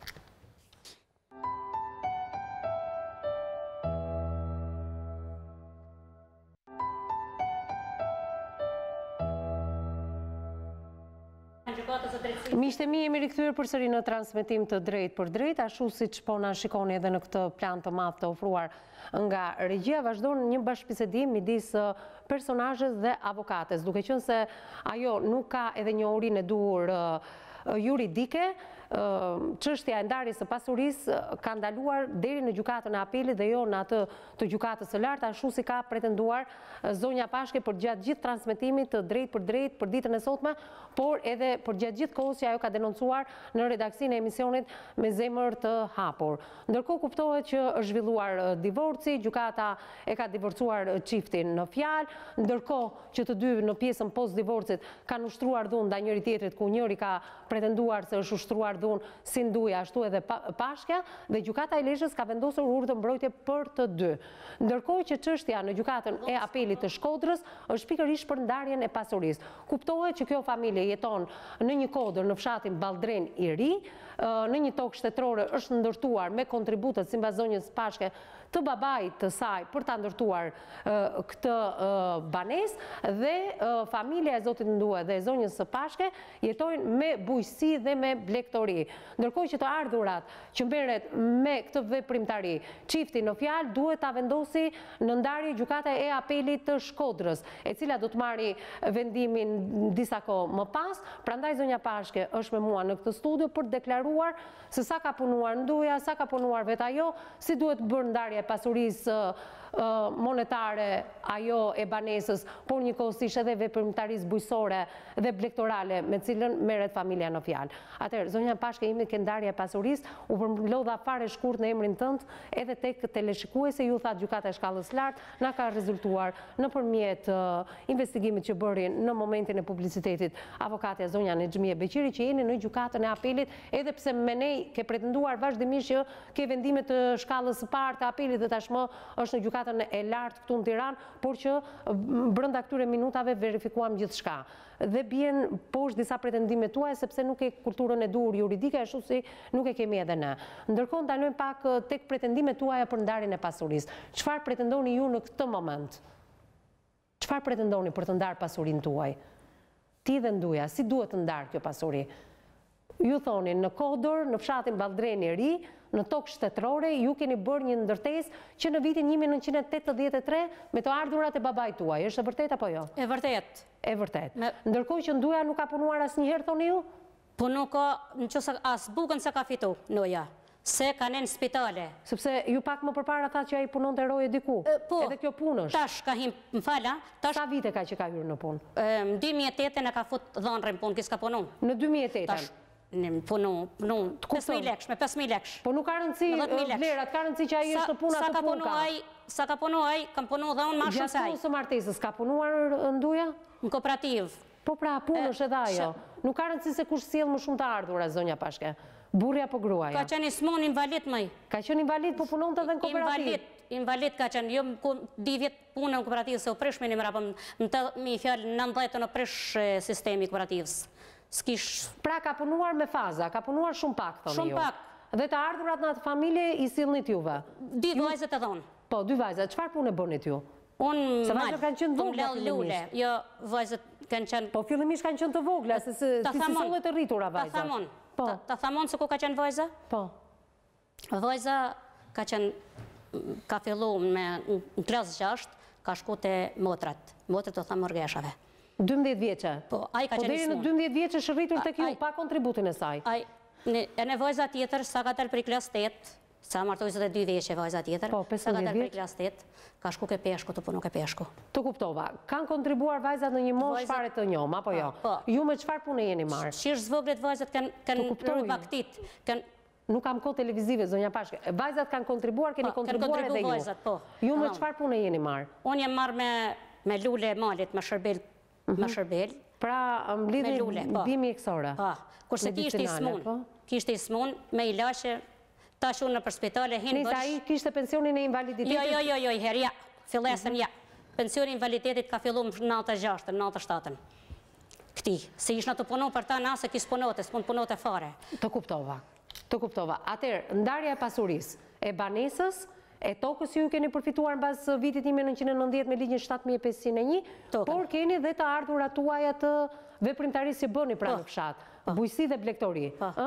Speaker 1: Miqtë e mi, jemi rikthyer përsëri në transmetim të drejt për drejt, ashtu siç po na shikoni edhe në këtë plan të madh të ofruar nga regjia, vazhdon një bashkëbisedim midis personazhes dhe avokates, duke qenë se ajo nuk ka edhe njohurinë e duhur juridike. Çështja e ndarjes së pasurisë ka ndaluar deri në gjykatën e apelit dhe jo në atë të gjykatës së lartë, ashtu si ka pretenduar Zonja Pashke për gjatë gjithë transmetimit të drejt për drejt për ditën e sotme, por edhe për gjatë gjithë kohës që ajo ka denoncuar në redaksinë e emisionit me zemër të hapur. Ndërkohë kuptohet që është zhvilluar divorci, gjykata e ka divorcuar çiftin në fjalë, ndërkohë që të dy në pjesën post divorcit kanë ushtruar dhunë ndaj njëri tjetrit, ku njëri ka pretenduar se është ushtruar dhunë si Nduja, ashtu edhe Pashkja, dhe gjykata e Lezhës ka vendosur urdhër mbrojtje për të dy. Ndërkohë që çështja në gjykatën e apelit të Shkodrës është pikërisht për ndarjen e pasurisë. Kuptohet që kjo familje jeton në një kodër në fshatin Ballndren i Ri, në një tokë shtetërore është ndërtuar me kontributet sipas Zonjës Pashke të babait të saj për ta ndërtuar këtë banesë dhe familja e Zotit Nduja dhe e Zonjës së Pashke jetojnë me bujqësi dhe me blegtori. Ndërkohë që të ardhurat që merret me këtë veprimtari, çifti në fjalë duhet ta vendosi në ndarje gjykata e apelit të Shkodrës, e cila do të marrë vendimin disa kohë më pas. Prandaj Zonja Pashke është me mua në këtë studio për të deklaruar se sa ka punuar Nduja, sa ka punuar vetë ajo, si duhet bërë ndarje pasurisë monetare ajo e banesës, por njëkohësisht edhe veprimtarisë bujqësore dhe blegtorale me cilën merret familja në fjalë. Atëherë, zonja Pashke, imi ke ndarja e pasurisë, u përmlodha fare shkurt në emrin tënd edhe tek teleshikuese, ju tha gjykata e shkallës lartë, na ka rezultuar nëpërmjet investigimit që bëri në momentin e publicitetit avokatja zonja Nexhmie Beqiri, që jeni në gjykatën e apelit, edhe pse me ne ke pretenduar vazhdimisht që ke vendime të shkallës së parë të apelit dhe tashmë është në gjykatën e lartë këtu në Tiranë, por që brenda këtyre minutave verifikuam gjithçka. Dhe bien poshtë disa pretendime tuaja sepse nuk e kulturën e duhur juridike, ashtu si nuk e kemi edhe ne. Ndërkohë ndalojmë pak tek pretendimet tuaja për ndarjen e pasurisë. Çfarë pretendoni ju në këtë moment? Çfarë pretendoni për të ndarë pasurinë tuaj? Ti dhe Nduja, si duhet të ndarë kjo pasuri? Ju thoni në Kodër, në fshatin Balldrani i Ri, në tokë shtetërore, ju keni bërë një ndërtesë që në vitin një mijë e nëntëqind e tetëdhjetë e tre me të ardhurat e babait tuaj. Është e vërtetë apo jo?
Speaker 4: E vërtet.
Speaker 1: E vërtet. Ndërkohë që Nduja nuk ka punuar asnjëherë, thoni ju?
Speaker 4: Po nuk ka, nëse as bukën se ka fitu, Noja. Se ka në spitale.
Speaker 1: Sepse ju pak më përpara tha që ai punon të roje diku.
Speaker 4: Po,
Speaker 1: edhe kjo punë është.
Speaker 4: Tash ka him, më fala. Tash,
Speaker 1: sa vite ka që ka hyrë në punë?
Speaker 4: Në dy mijë e tetë e ka fut dhanrën punë, kis ka punu.
Speaker 1: Në dy mijë e tetë?
Speaker 4: Tash, në punu, punu, pesë mijë lekë, me pesë mijë lekë.
Speaker 1: Po nuk ka rëndësi vlerat, ka rëndësi që ai është të puna të punë ka.
Speaker 4: Sa ka punu ai, kam punu dhe unë ma shumë saj.
Speaker 1: Gjatë së martesës, ka punuar Nduja?
Speaker 4: Në kooperativ.
Speaker 1: Po pra, punë është edhe ajo. Nuk ka rëndësi se kush sjell më shumë të ardhura, zonja Pashke. Burri apo gruaja?
Speaker 4: Ka qenë smon invalid mëj.
Speaker 1: Ka qenë invalid, po punonte edhe në kooperativ.
Speaker 4: Invalid, invalid ka qenë. Jo di vjetë punë në kooperativ, se u prish me një mëra, më të mi fjallë nëndhjetë në prish sistemi kooperativës. S'kish...
Speaker 1: Pra ka punuar me faza, ka punuar shumë pak, thoni ju.
Speaker 4: Shumë pak.
Speaker 1: Dhe të ardhurat në atë familje i sillnit juve?
Speaker 4: Dy vajzët e dhonë.
Speaker 1: Po, dy vajzët. Çfarë punë bënit ju?
Speaker 4: Unë
Speaker 1: se vajzët kanë qenë vogla
Speaker 4: fillimisht. Jo, vajzët kanë qenë...
Speaker 1: Po, fillimisht kanë qenë të vogla, se si sollet të rritura vajzët.
Speaker 4: Ta thamon. Ta thamon se ku ka qenë vajza?
Speaker 1: Po.
Speaker 4: Vajza ka qenë, ka fillu me në klas gjashtë, ka shku të motrat. Motrat të thamë mërgeshave.
Speaker 1: dymbëdhjetë vjeçe?
Speaker 4: Po, ai ka qenë
Speaker 1: deri në dymbëdhjetë vjeçe është rritur tek ju, pa kontributin e saj?
Speaker 4: Ai, e në vajza tjetër, sa ka tërë për klas tetë, sa martoj zëtë e dy vjeqe vajza tjetër, sa ka tërë për klas tetë, ka shku ke peshku, të punu ke peshku.
Speaker 1: Të kuptova, kanë kontribuar vajzat në një moshë fare të njom, apo jo? Ju me qëfar punë jeni marë?
Speaker 4: Shirë zvoglet vajzat kanë rrë baktit,
Speaker 1: nuk kam kohë televizive, zonja Pashke. Vajzat kanë kontribuar, keni kontribuar edhe ju. Ju me qëfar punë jeni marë?
Speaker 4: Unë jem marë me lule malit, me shërbel. Me shërbel.
Speaker 1: Pra, mblidhni bimi eksore.
Speaker 4: Kurse kishte i smun, kishte i smun, me i lashe, ta shunë në për spitale, hinë bësh...
Speaker 1: Nisa, i kishte pensionin e invaliditetit?
Speaker 4: Jo, jo, jo, jo, her, ja, fillesën, ja. Pensionin e invaliditetit ka fillu më nëntë gjashtën, nëntë shtatën. Këti, se ishë në të punu për ta nëse kisë punote, s'pun punote fare.
Speaker 1: Të kuptova, të kuptova. Atër, ndarja e pasuris, e banesës, e tokës ju keni përfituar në basë vitit një mijë e nëntëqind e nëntëdhjetë me ligjin shtatë mijë e pesëqind e një, por keni dhe të ardhurat tuaja të veprimtarisë që bëni pra në fshat, bujësi dhe blegtori.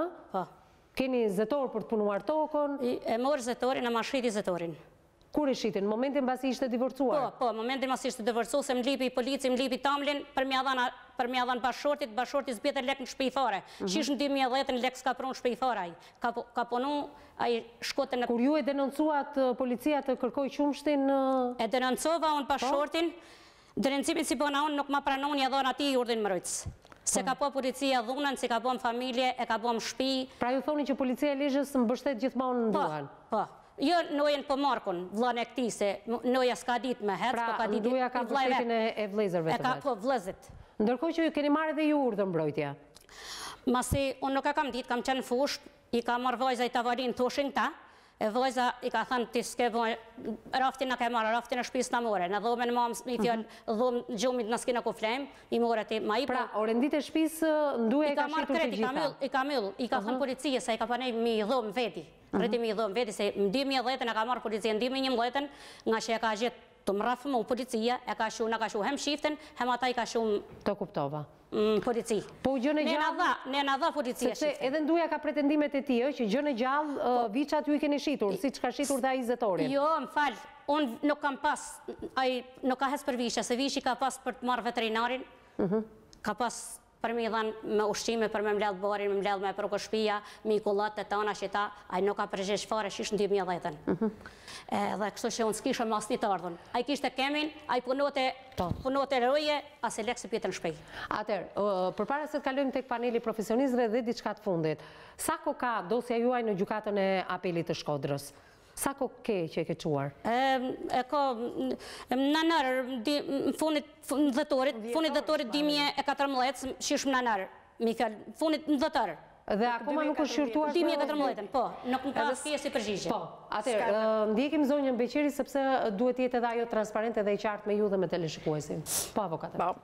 Speaker 1: Keni zetor për të punuar tokën?
Speaker 4: E morë zetorin, e ma shiti zetorin.
Speaker 1: Kur e shitin? Në momentin basi ishte divorcuar?
Speaker 4: Po, po, në momentin basi ishte divorcuar, se më lipi i polici, më lipi tamlin, për mja dhanë bashortit, bashortit zbjetër lek në shpejfare. Qish në dy mijë e dhjetë në lek s'ka prunë shpejfare. Ka punu, a i shkote në...
Speaker 1: Kur ju e denoncuat policia të kërkoj qumshtin?
Speaker 4: E denoncova unë bashortin, denuncimin si bëna unë nuk ma pranon një dhona ti i urdin mërëjtës. Se ka po policia dhunën, se ka po më familje, e ka po më shpi.
Speaker 1: Pra ju thoni që policia e Lezhës më bështet gjithmonë në duhan?
Speaker 4: Po, jo nojen për Markun, vlane e këti, se noja s'ka dit me hec, po ka dit...
Speaker 1: Pra nduja ka bështetin e vlezërve të vetë?
Speaker 4: E ka po vlezit.
Speaker 1: Ndërkohë që ju keni marrë dhe ju urdhën mbrojtja?
Speaker 4: Masi, unë nuk e kam dit, kam qenë fush, i ka marrë vajza i tavarin të ushin ta, e vajza i ka thënë ti s'ke bojë, raftin në ke marrë, raftin në shpis në more, në dhome në mamë, i fjallë dhome gjumit në s'kina ku flejmë, i more ti ma i po...
Speaker 1: Pra, orendit e shpis nduja i ka shitur të gjitha?
Speaker 4: I ka myllë, i ka thënë policia, se i ka panej mi dhome veti, rriti mi dhome veti, se në dy mijë e dhjetë e ka marrë policia, në dy mijë e njëmbëdhjetë, nga që e ka gjithë të më rafë më policia, e ka shu, në ka shu hem shiften, hem ata i ka shu...
Speaker 1: Të kuptova.
Speaker 4: Polici.
Speaker 1: Po gjën e gjallë...
Speaker 4: Ne në dha policia
Speaker 1: shiften. Sepse edhe nduja ka pretendimet e tij, që gjën e gjallë viçat ju i keni shitur, si që ka shitur dhe a i zetorin.
Speaker 4: Jo, më falë, unë nuk kam pas, nuk ka hes për visha, se vishi ka pas për të marrë veterinarin, ka pas për mi dhanë me ushqime, për me mbledh barin, me mbledh me përko shpia, me i kullat të tona që ta, a i nuk ka përgjesh fare shish në dy mijë e dhjetën. Dhe kështu që unë s'kishëm mas një të ardhën. A i kishte kemin, a i punote roje, as e lekë se pjetën shpej.
Speaker 1: Atër, për para se të kalojmë tek paneli profesionistëve dhe diçka të fundit, sa ko ka dosja juaj në gjykatën e apelit të Shkodrës? Sa ko ke që e ke quar?
Speaker 4: E ko në nërë, funit dhëtorit, funit dhëtorit dy mijë e katërmbëdhjetë, shishmë në nërë, Mikael, funit dhëtërë.
Speaker 1: Dhe akoma nuk është shqyrtuar
Speaker 4: dy mijë e katërmbëdhjetë, po, nuk më ka pjesë i përgjigje.
Speaker 1: Po, atër, ndjekim zonjën Beqiri sepse duhet jetë edhe ajo transparente dhe i qartë me ju dhe me teleshikuesin. Po, avokate.
Speaker 3: Po,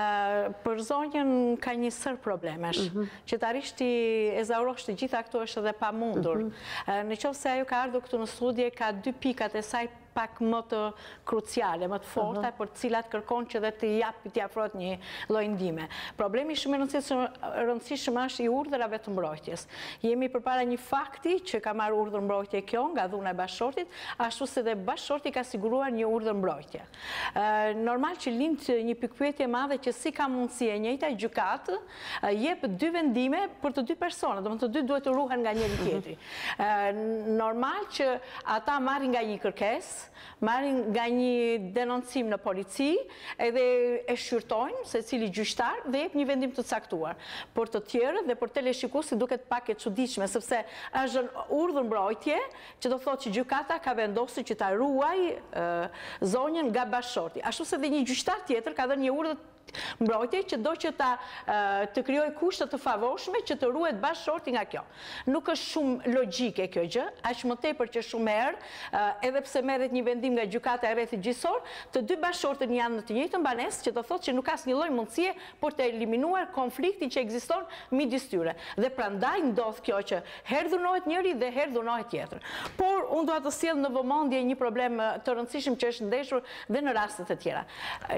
Speaker 3: për zonjën ka një sër problemesh, që të arishti e zaurosht të gjitha këto është edhe pa mundur. Në qoftë se ajo ka ardhur këtu në studie, ka dy pikat e saj pak më të kruciale, më të forta, për cilat kërkon që dhe të japë të afrohet një lloj ndihme. Problemi shumë i rëndësishëm është i urdhrave të mbrojtjes. Jemi përpara një fakti që ka marrë urdhër mbrojtje kjo nga dhuna e bashkëshortit, ashtu se dhe bashkëshorti ka siguruar një urdhër mbrojtje. Normal që lind një pikpyetje e madhe që si ka mundësi e njëjta gjykatë jep dy vendime për të dy persona, domethënë të dy duhet të ruhen nga njëri tjetri. Normal që ata marrin nga një kërkesë, marrin nga një denoncim në polici edhe e shqyrtojnë se cili gjyqtar dhe jep një vendim të caktuar. Por të tjerë dhe për teleshikuesi duket pak e çuditshme sepse është urdhër mbrojtje që do thotë që gjykata ka vendosur që ta ruaj zonjën nga bashkëshorti. Ashtu se dhe një gjyqtar tjetër ka dhënë një urdhër mbrojtje që do që ta të krijojë kushte të favorshme që të ruhet bashkëshorti nga kjo. Nuk është shumë logjike kjo gjë, aq më tepër që shumë herë edhe pse merret një vendim nga gjykata e rrethit gjyqësor, të dy bashkëshortët janë në të njëjtën banesë, që do thotë që nuk ka asnjë lloj mundësie për të eliminuar konfliktin që ekziston midis tyre. Dhe prandaj ndodh kjo që herë dhunohet njëri dhe herë dhunohet tjetri. Por unë dua të sjell në vëmendje një problem të rëndësishëm që është ndeshur dhe në raste të tjera.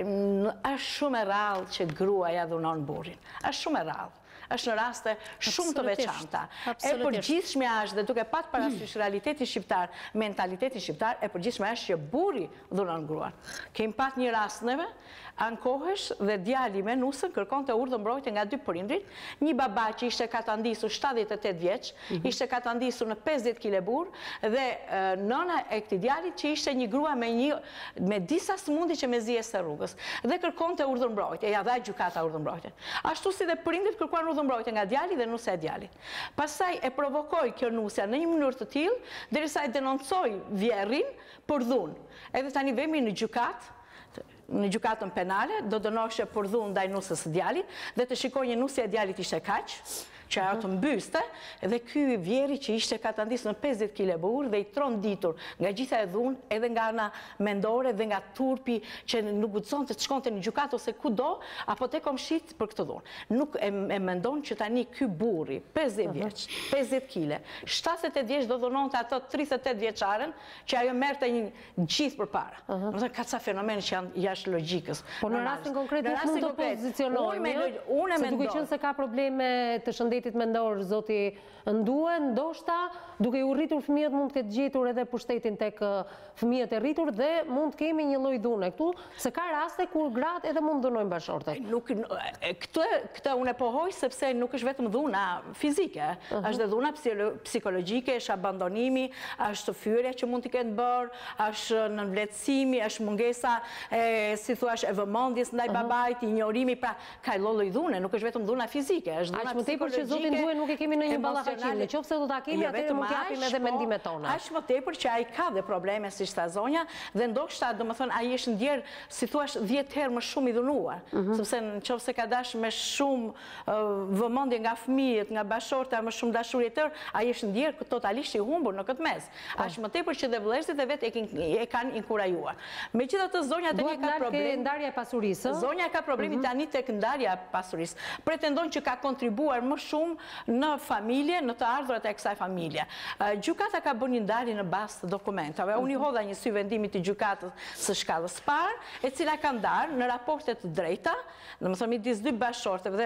Speaker 3: Është shumë e që gruaja dhunon burrin. Është shumë e rrallë. Është në raste shumë të veçanta. E përgjithshme është, dhe duke pat parasysh realiteti shqiptar, mentaliteti shqiptar, e përgjithshme është që burri dhunon gruan. Kemi pat një rast neve, ankohesh dhe djali me nusën kërkon të urdhër mbrojtje nga dy prindrit, një baba që ishte katandisur shtatëdhjetë e tetë vjeç, ishte katandisur në pesëdhjetë kile burr dhe nëna e këtij djalit që ishte një grua me një me disa sëmundje që mezies së rrugës dhe kërkon të urdhër mbrojtje, ja dha gjykata urdhër mbrojtje. Ashtu si dhe prindrit kërkuan urdhër mbrojtje nga djali dhe nusa e djalit. Pastaj e provokoi kjo nusja në një mënyrë të tillë derisa e denoncoi vjerrin për dhunë. Edhe tani vemi në gjykatë në gjykatën penale, do dënoheshe për dhunë ndaj nusës së djalit dhe të shikojë një nusja e djalit ishte kaq, që ajo të mbyste, dhe ky vjeri që ishte katandisur në pesëdhjetë kile burr dhe i tronditur nga gjitha e dhunë, edhe nga ana mendore dhe nga turpi që nuk guxonte të shkonte në gjykatë ose kudo, apo te komshit për këtë dhunë. Nuk e, e mendon që tani ky burri, pesëdhjetë vjeç, pesëdhjetë kile, shtatëdhjetë e tetë vjeç do dhunonte ato tridhjetë e tetë vjeçaren që ajo merrte një gjithë përpara. Do të thotë ka ca fenomene që janë jashtë logjikës.
Speaker 1: Po në rastin konkret nuk mund të pozicionojmë. Unë mendoj, duke qenë se ka probleme të shëndetit mendor, zoti Nduen, ndoshta duke u rritur fëmijët mund të ketë gjetur edhe pushtetin tek fëmijët e rritur dhe mund të kemi një lloj dhune këtu, se ka raste kur gratë edhe mund dhunojnë bashkëshortet.
Speaker 3: Nuk këtë këtë unë e pohoj sepse nuk është vetëm dhuna fizike, është dhe dhuna psikologjike, është abandonimi, është fyerja që mund të ketë bërë, është nënvletësimi, është mungesa e si thuash e vëmendjes ndaj babait, injorimi, pra ka lloj dhune, nuk është vetëm dhuna fizike, është dhuna psikologjike. Që zotin Nduen nuk e kemi në një ballafaqim, nëse do ta kemi atëherë mund t'japim edhe mendimet tona. Aq më tepër që ai ka dhe probleme siç tha zonja dhe ndoshta domethënë ai është ndjer si thuaç dhjetë herë më shumë i dhunuar, sepse nëse ka dash me shumë vëmendje nga fëmijët, nga bashkëshorta, më shumë dashuri e tërë, ai është ndjer totalisht i humbur në këtë mes. Aq më tepër që dhe vëllezërit e vet e kanë inkurajuar. Megjithatë zonja tani ka problem
Speaker 1: ndarja e pasurisë.
Speaker 3: Zonja ka problemi tani tek ndarja e pasurisë. Pretendon që ka kontribuar më shumë shumë në familje, në të ardhurat e kësaj familje. Gjykata ka bërë një ndarje në bazë të dokumentave. Unë i hodha një sy vendimit të gjykatës së shkallës parë, e cila ka ndarë në raportet të drejta, në më thëmi disë dy bashkëshortëve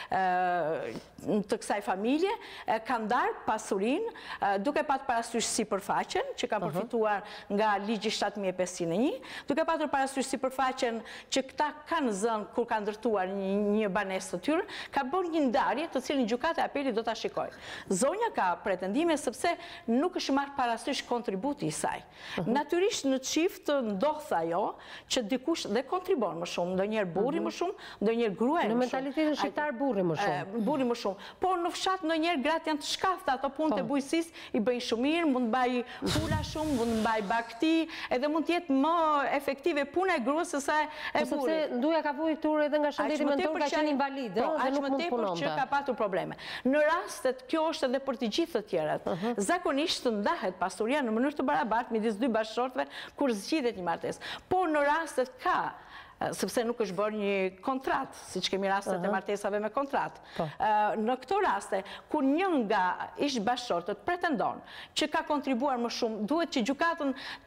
Speaker 3: dhe të kësaj familje, ka ndarë pasurin, duke patë parasysh si përfaqen, që ka përfituar nga ligji shtatë mijë e pesëqind e një, duke patë parasysh si përfaqen që këta kanë zënë kur ka ndërtuar një banesë të tyre, ka bërë një ndarje të cilën gjykata e apelit do ta shikojë. Zonja ka pretendime sepse nuk është marrë parasysh kontributi i saj. Natyrisht në çift ndodh ajo që dikush dhe kontribon më shumë, ndonjëherë burri më shumë, ndonjëherë gruaja më shumë.
Speaker 1: Në mentalitetin shqiptar burri më shumë.
Speaker 3: Burri më shumë. Por në fshat ndonjëherë gratë janë të shkafta, ato punë të bujqësisë i bëjnë shumë mirë, mund të bëj pula shumë, mund të bëj bakti, edhe mund të jetë më efektive puna e gruas se sa e burrit.
Speaker 1: Sepse nduja ka vuajtur edhe nga shëndeti mentor ka qenë invalid, dhe nuk mund punonte.
Speaker 3: Që ka patur probleme. Në rastet, kjo është edhe për të gjithë të tjerat, zakonisht të ndahet pasuria në mënyrë të barabartë midis dy bashkëshortëve kur zgjidhet një martesë. Por në rastet ka, sepse nuk është bërë një kontrat, si që kemi rastet e martesave me kontrat. Në këto raste, kur një nga ish bashkëshortët pretendon që ka kontribuar më shumë, duhet që gjykatën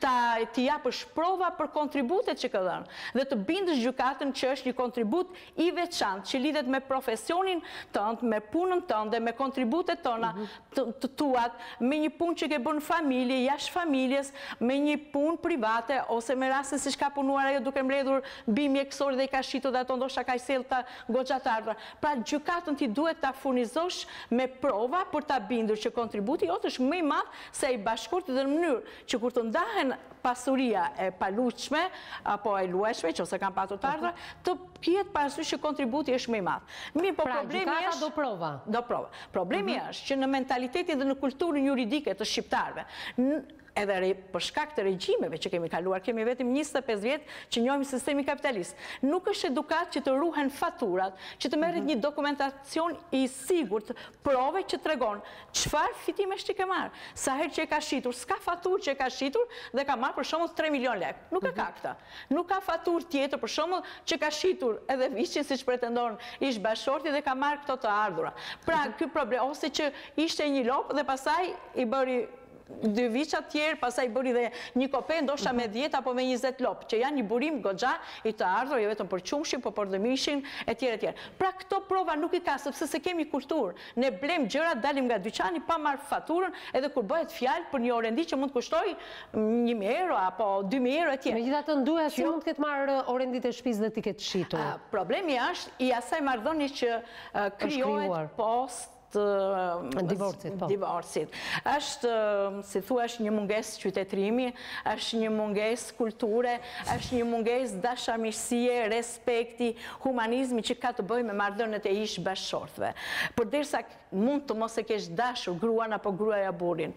Speaker 3: t'i japësh prova për kontributet që ka dhënë, dhe të bindësh gjykatën që është një kontribut i veçantë, që lidhet me profesionin tënd, me punën tënde, me kontributet tona të tuat, me një punë që ke bërë në familje, jashtë familjes, me një punë private, ose me raste si shka punuar ajo duke mbledhur mjekësor dhe i ka shqitur dhe ato ndoshta ka i selë të goxhatarëve. Pra gjykatën ti duhet ta furnizosh me prova për ta bindur që kontributi jotë është më i madh se i bashkëpunëtorit dhe në mënyrë që kur të ndahen pasuria e paluçme apo e luajshme, që ose kanë patur të ardhur, të ketë parasysh që kontributi është më i madh. Mirë, po problemi është
Speaker 1: do prova.
Speaker 3: Do prova. Problemi është që në mentalitetin dhe në kulturën juridike të shqiptarëve, edhe për shkak të regjimeve që kemi kaluar, kemi vetëm njëzet e pesë vjet që njohim sistemi kapitalist. Nuk është edukat që të ruhen faturat, që të merret një dokumentacion i sigurt, prove që tregon çfarë fitimesh që ke marrë, sa herë që e ka shitur, s'ka faturë që e ka shitur dhe ka marrë për shembull tre milion lekë. Nuk e ka këtë. Nuk ka faturë tjetër për shembull që ka shitur edhe viçin siç pretendon ish bashkëshorti dhe ka marrë këto të ardhura. Pra ky problem ose që ishte një lop dhe pastaj i bëri dy viça tjerë, pasaj bëri dhe një kope, ndoshta me dhjetë apo me njëzet lopë, që janë një burim goxha i të ardhur, jo vetëm për qumshin, po për dëmishin, e tjere tjere. Pra këto prova nuk i ka, sepse se kemi kulturë. Ne blem gjërat, dalim nga dyqani, pa marrë faturën, edhe kur bëhet fjalë për një orendi që mund të kushtoj një mijë euro apo dy mijë euro e tjere.
Speaker 1: Megjithatë nduja si mund të ketë marrë orendit e shtëpisë dhe ti ketë shitur.
Speaker 3: Problemi është i asaj marrëdhënie që krijohet post divorcit. Është, si thua, është një munges qytetrimi, është një munges kulture, është një munges dashamirësie, respekti, humanizmi që ka të bëjë me marrëdhëniet e ish bashkëshortëve. Përderisa mund të mos e kesh dashur gruan apo gruaja burrin.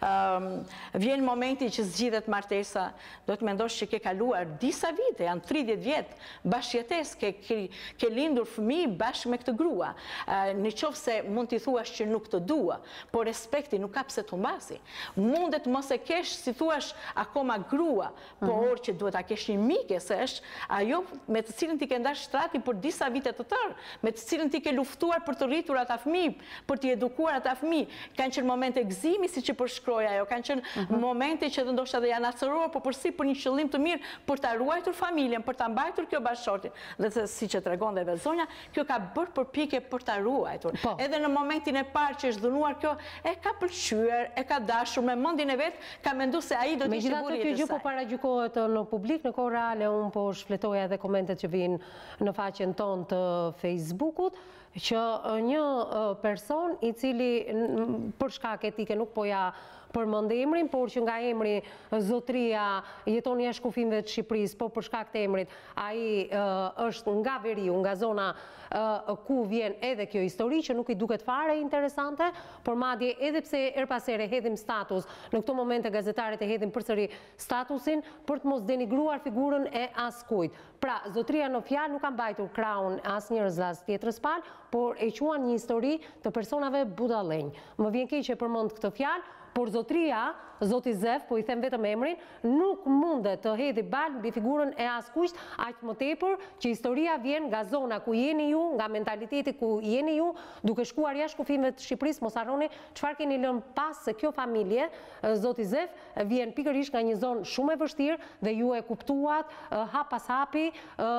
Speaker 3: Vjen momenti që zgjidhet martesa, do të mendosh që ke kaluar disa vite, janë tridhjetë vjet bashkëjetesë, ke lindur fëmijë bashkë me këtë grua. Në qoftë se mund t'i thuash që nuk të dua, por respekti nuk ka pse të humbasi. Mundet mos e kesh, si thuash, akoma grua, por që duhet a kesh një mike, se është ajo me të cilën ti ke ndarë shtrati për disa vite të tërë, me të cilën ti ke luftuar për të rritur ata fëmijë, për të edukuar ata fëmijë. Kanë qenë momente gëzimi, siç e përshkroi ajo, kanë qenë momente që ndoshta dhe janë acuruar, por përsi për një qëllim të mirë, për ta ruajtur familjen, për ta mbajtur kjo bashkëshortin. Dhe siç e tregon dhe Zonja, kjo ka bërë përpjekje për ta ruajtur. Edhe në momentin e parë që është dhunuar kjo, e ka pëlqyer, e ka dashur me mendjen e vet, ka menduar se ai do të ishte buri i
Speaker 1: saj. Megjithatë, kjo gjë po paragjykohet në publik, në kohë reale, un po shfletoja edhe komentet që vijnë në faqen tonë të Facebookut, që një person i cili për shkak etike nuk po ja përmend emrin, por që nga emri zotria jeton jashtë kufimeve të Shqipërisë, po për shkak të emrit ai është nga Veriu, nga zona ku vjen edhe kjo histori që nuk i duket fare interesante, por madje edhe pse her pas here hedhim status, në këto momente gazetarët e hedhin përsëri statusin për të mos denigruar figurën e askujt. Pra, zotria në fjalë nuk ka mbajtur krahun asnjërs as tjetrës palë, por e quan një histori të personave budallënj. Më vjen keq që përmend këtë fjalë, por zotria, zoti Zef, po i them vetëm emrin, nuk mundet të hedhi balë mbi figurën e askujt, aq më tepër që historia vjen nga zona ku jeni ju, nga mentaliteti ku jeni ju, duke shkuar jashtë kufijve të Shqipërisë, mos harroni çfarë keni lënë pas se kjo familje, zoti Zef, vjen pikërisht nga një zonë shumë e vështirë dhe ju e kuptuat hap pas hapi,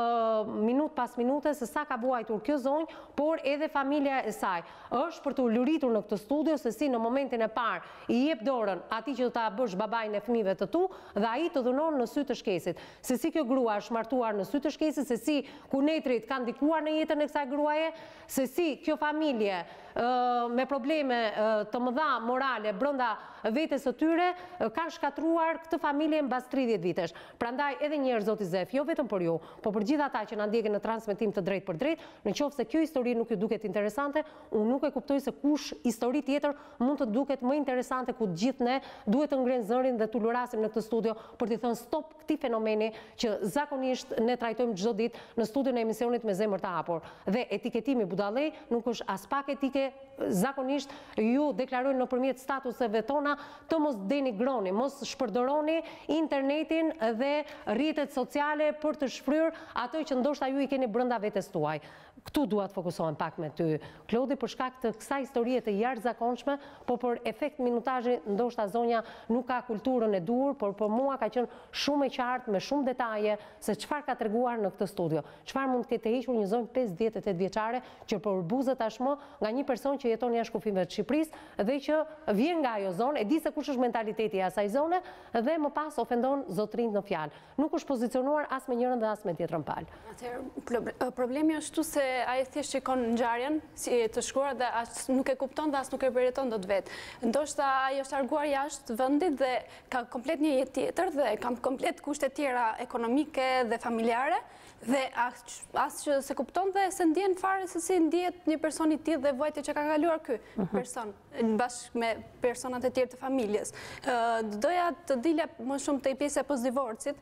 Speaker 1: minut pas minute se sa ka vuajtur kjo zonjë, por edhe familja e saj. Është për të luritur në këtë studio se si në momentin e parë i jep dorën atij që do ta bësh babajin e fëmijëve të tu dhe ai të dhunon në sy të shkesit. Se si kjo grua është martuar në sy të shkesit, se si kunetrit kanë ndikuar në jetën e kësaj gruaje, se si kjo familje me probleme të mëdha morale brenda vetes së tyre kanë shkatruar këtë familje mbas tridhjetë vitesh. Prandaj edhe një herë zoti Zef, jo vetëm për ju, por për gjithë ata që na ndjekin në transmetim të drejtë për drejtë, nëse kjo histori nuk ju duket interesante, unë nuk e kuptoj se kush histori tjetër mund të duket më interesante ku të gjithë ne duhet të ngrenë zërin dhe të lurasim në këtë studio për të thënë stop këtij fenomeni që zakonisht ne trajtojmë çdo ditë në studion e emisionit Me Zemër të Hapur. Dhe etiketimi budallëj nuk është as pak etike, zakonisht ju deklarojnë nëpërmjet statuseve tona të mos denigroni, mos shpërdoroni internetin dhe rrjetet sociale për të shfryrë ato që ndoshta ju i keni brenda vetes tuaj. Këtu dua të fokusohem pak me ty, Klodi, për shkak të kësaj historie të jashtëzakonshme, po për efekt minutazhi ndoshta zonja nuk ka kulturën e dur, por për mua ka qenë shumë e qartë me shumë detaje se çfarë ka treguar në këtë studio. Çfarë mund të ketë hequr një zonjë pesëdhjetë e tetë vjeçare që përbuzet tashmë nga një person që jeton jashtë kufijve të Shqipërisë dhe që vjen nga ajo zonë, e di se kush është mentaliteti i asaj zone dhe më pas ofendon zotrinj në fjalë. Nuk është pozicionuar as me njërin dhe as me tjetrën palë.
Speaker 5: Atëherë problemi është tu se ai thjesht shikon ngjarjen si të shkruar dhe as nuk e kupton dhe as nuk e përjeton dot vet. Ndoshta ai është larguar jashtë vendit dhe ka komplet një jetë tjetër dhe ka komplet kushte tjera ekonomike dhe familjare dhe as që se kupton dhe se ndjen fare se si ndihet një person i tillë dhe vojtë që ka kaluar ky person bashkë me personat e tjerë të familjes. Doja të dilja më shumë te pjesa e postdivorcit,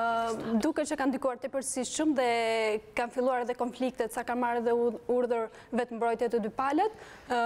Speaker 5: duket që kanë ndikuar tepërsisht shumë dhe kanë filluar edhe konfliktet sa kanë marrë dhe urdhër vetë mbrojtje të dy palët.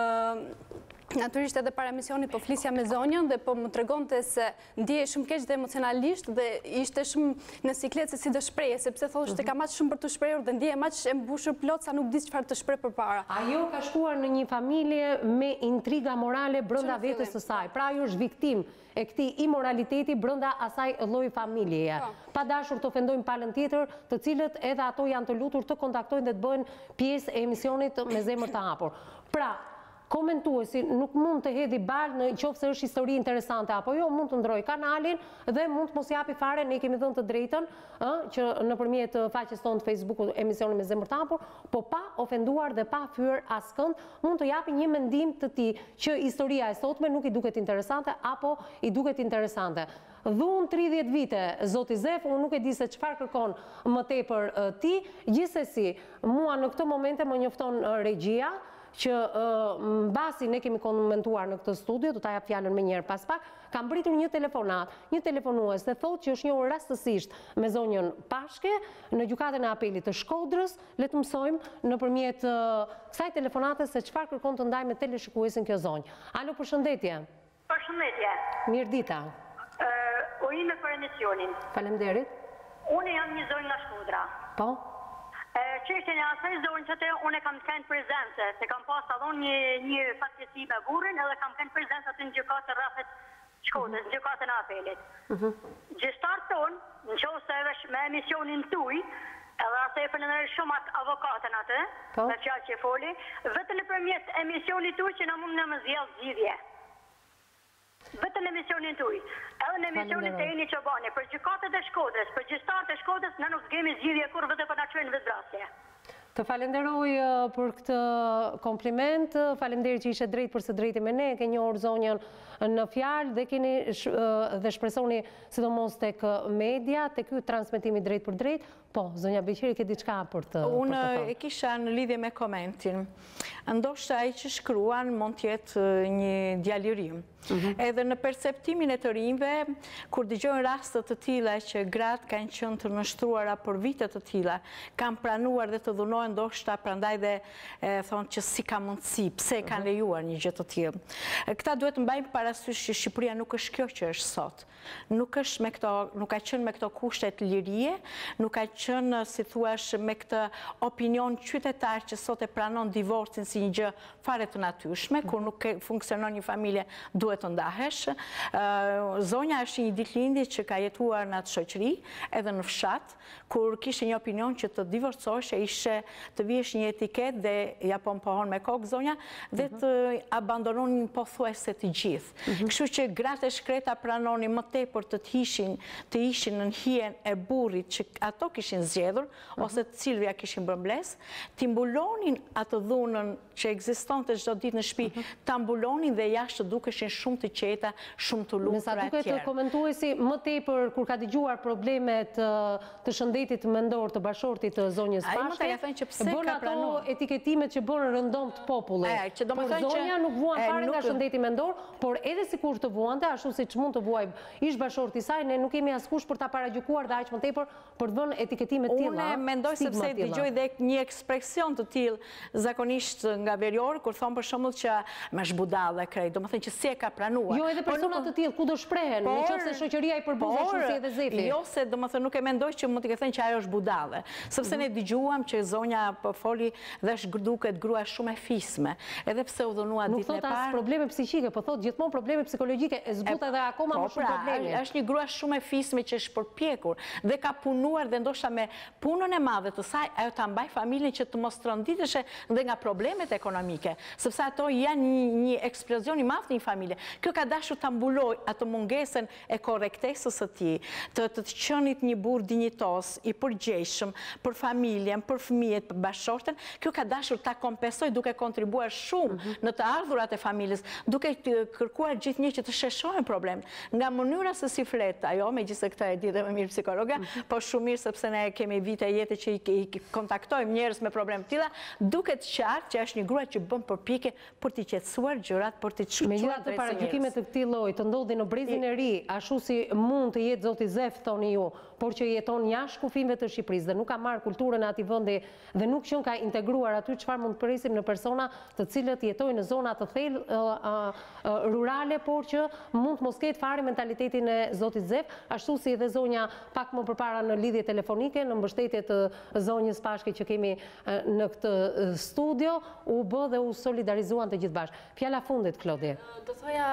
Speaker 5: Natyrisht edhe para emisionit po flisja me zonjën dhe po më tregonte se ndihej shumë keq dhe emocionalisht dhe ishte shumë në siklet se si do shprehej, sepse thoshte ka aq shumë për të shprehur dhe ndihej aq e mbushur plot sa nuk di çfarë të shpreh përpara.
Speaker 1: Ajo ka shkuar në një familje me intriga morale brenda vetes së saj. Pra ajo është viktim e këtij imoraliteti brenda asaj lloji familjeje. Pa dashur të ofendojmë palën tjetër, të cilët edhe ato janë të lutur të kontaktojnë dhe të bëhen pjesë e emisionit Me Zemër të Hapur. Pra, komentuesi nuk mund të hedhi balë në qoftë se është histori interesante apo jo, mund të ndrojë kanalin dhe mund të mos japi fare, ne kemi dhënë të drejtën që nëpërmjet faqes tonë të Facebookut emisioni Me Zemër të Hapur, po pa ofenduar dhe pa fyer askënd, mund të japi një mendim të tij që historia e sotme nuk i duket interesante apo i duket interesante. Dhun tridhjetë vite, zoti Zef, unë nuk e di se çfarë kërkon më tepër ti, gjithsesi, mua në këtë momente më njofton regjia që mbasi ne kemi komentuar në këtë studio, do ta jap fjalën më njëherë pas pak, ka mbritur një telefonat, një telefonues dhe thotë që është njohur rastësisht me zonjën Pashke në gjykatën e apelit të Shkodrës. Le të mësojmë nëpërmjet kësaj telefonate se çfarë kërkon të ndajë me teleshikuesin kjo zonjë. Alo, përshëndetje.
Speaker 6: Përshëndetje.
Speaker 1: Mirëdita.
Speaker 6: Ë, Urime për emisionin.
Speaker 1: Faleminderit.
Speaker 6: Unë jam një zonjë nga Shkodra.
Speaker 1: Po.
Speaker 6: Çështjen e asaj zonjë që te unë kam kënë prezence, se kam pas adhon një, një fatkesi me burrin edhe kam kënë prezence aty në gjykatë rrafet Shkodrës, në gjykatën e apelit. Gjyqtarët tonë, në qoftë se edhe me emisionin tuj, edhe atë e falenderoj shumë atë avokatën atë, me fjalë që foli, vetëm nëpërmjet emisionit tuj që na mund në më zgjidh zgjidhje. Vetëm në emisionin tuj, edhe në emisionin të Eni Çobani, për gjykatët e Shkodrës, për gjyqtarët e Shkodrës, ne nuk kemi zgjidhje kur vetëm për na çojnë vetvrasje.
Speaker 1: Të falenderoj për këtë kompliment, falenderit që ishe drejt për së drejti me ne, ke njohur zonjën në fjalë dhe keni dhe shpresoni sidomos tek media, tek ky transmetimi drejt për drejt, Po, zonja Beqiri, ke diçka për të thonë?
Speaker 3: Unë e kisha në lidhje me komentin. Ndoshta ai që shkruan mund tjetë një djalirim. Edhe në perceptimin e të rinjve, kur dëgjojnë rastet të tilla që gratë kanë qenë të nështruara për vite të tilla, kanë pranuar dhe të dhunohen ndoshta prandaj dhe thonë që si ka mundësi, pse kanë lejuar një gjë të tillë. Këta duhet të mbajmë parasysh që Shqipëria nuk është kjo që është sot. Nuk është me këto, nuk ka qenë me këto kushte të lirie, nuk ka qenë, si thuash, me këtë opinion qytetar që sot e pranon divorcin si një gjë fare të natyrshme, kur nuk funksionon një familje, duhet të ndahesh. Zonja është një ditëlindje që ka jetuar në atë shoqëri, edhe në fshat, kur kishte një opinion që të divorcosh e ishe të vihesh një etiket dhe ja po më pohon me kokë zonja, dhe të abandononin pothuajse të gjithë. Kështu që gratë e shkreta pranonin më tepër të të ishin, të ishin në hijen e burrit që ato kishin zgjedhur, ose të cilëve ja kishin bërmbles, të mbulonin atë dhunën që ekzistonte çdo ditë në shtëpi, ta mbulonin dhe jashtë dukeshin shumë të qeta, shumë të lumtur atje.
Speaker 1: Me sa duket të komentuesi më tepër kur ka dëgjuar problemet të shëndetit mendor të bashortit të zonjës Pashke, bën ato etiketimet që bën rëndom të popullit. Por zonja nuk vuan fare nga shëndeti mendor, por edhe sikur të vuante, ashtu siç mund të vuaj ish bashorti i saj, ne nuk kemi askush për ta paragjykuar dhe aq më tepër për të vënë etiketime të tilla.
Speaker 3: Unë mendoj sepse dëgjoj dhe një ekspresion të tillë zakonisht nga verior, kur thon për shembull që më është budallë krejt, domethënë që si e ka pranuar.
Speaker 1: Jo, edhe persona të tillë ku do shprehen, nëse shoqëria i përbuzë ashtu si edhe Zefi.
Speaker 3: Jo, se domethënë nuk e mendoj që mund të thënë që ajo është budallë, sepse ne dëgjuam që zonja po foli dhe është duket grua shumë e fisme, edhe pse u dhunua ditën e parë.
Speaker 1: Nuk thot as probleme psiqike, po thot gjithmonë probleme psikologjike, e zbuta edhe akoma më shumë probleme.
Speaker 3: Është një grua shumë e fisme që është përpjekur dhe ka punuar dhe ndoshta me punën e madhe të saj ajo ta mbaj familjen që të mos tronditeshe dhe nga problemet ekonomike, sepse ato janë një eksplozion i madh në një familje. Kjo ka dashur ta mbuloj atë mungesën e korrektesës së tij, të të qenit një burr dinjitos, i përgjegjshëm për familjen, për fëmijët, për bashortën. Kjo ka dashur ta kompensoj duke kontribuar shumë në të ardhurat e familjes, duke kërkuar gjithnjë që të sheshohen problemet. Nga mënyra se si flet ajo, megjithëse këtë e di dhe më mirë psikologa, po shumë mirë sepse ne kemi vite jete që i kontaktojmë njerëz me probleme të tilla, duket qartë që është një grua që bën përpjekje për të qetësuar gjërat, për të çuar drejt.
Speaker 1: Megjithatë paragjykime të këtij lloji të ndodhin në Brezin e Ri, ashtu si mund të jetë zoti Zef thoni ju, por që jeton jashtë kufimeve të Shqipërisë dhe nuk ka marrë kulturën e atij vendi dhe nuk qen ka integruar aty, çfarë mund të presim në persona të cilët jetojnë në zona të thellë rurale, por që mund të mos ketë fare mentalitetin e zotit Zef, ashtu si edhe zonja pak më përpara në lidhje telefonike, në mbështetje të zonjës Pashke që kemi në këtë studio, u bë dhe u solidarizuan të gjithë bashkë. Fjala fundit, Klodi.
Speaker 5: Do thoja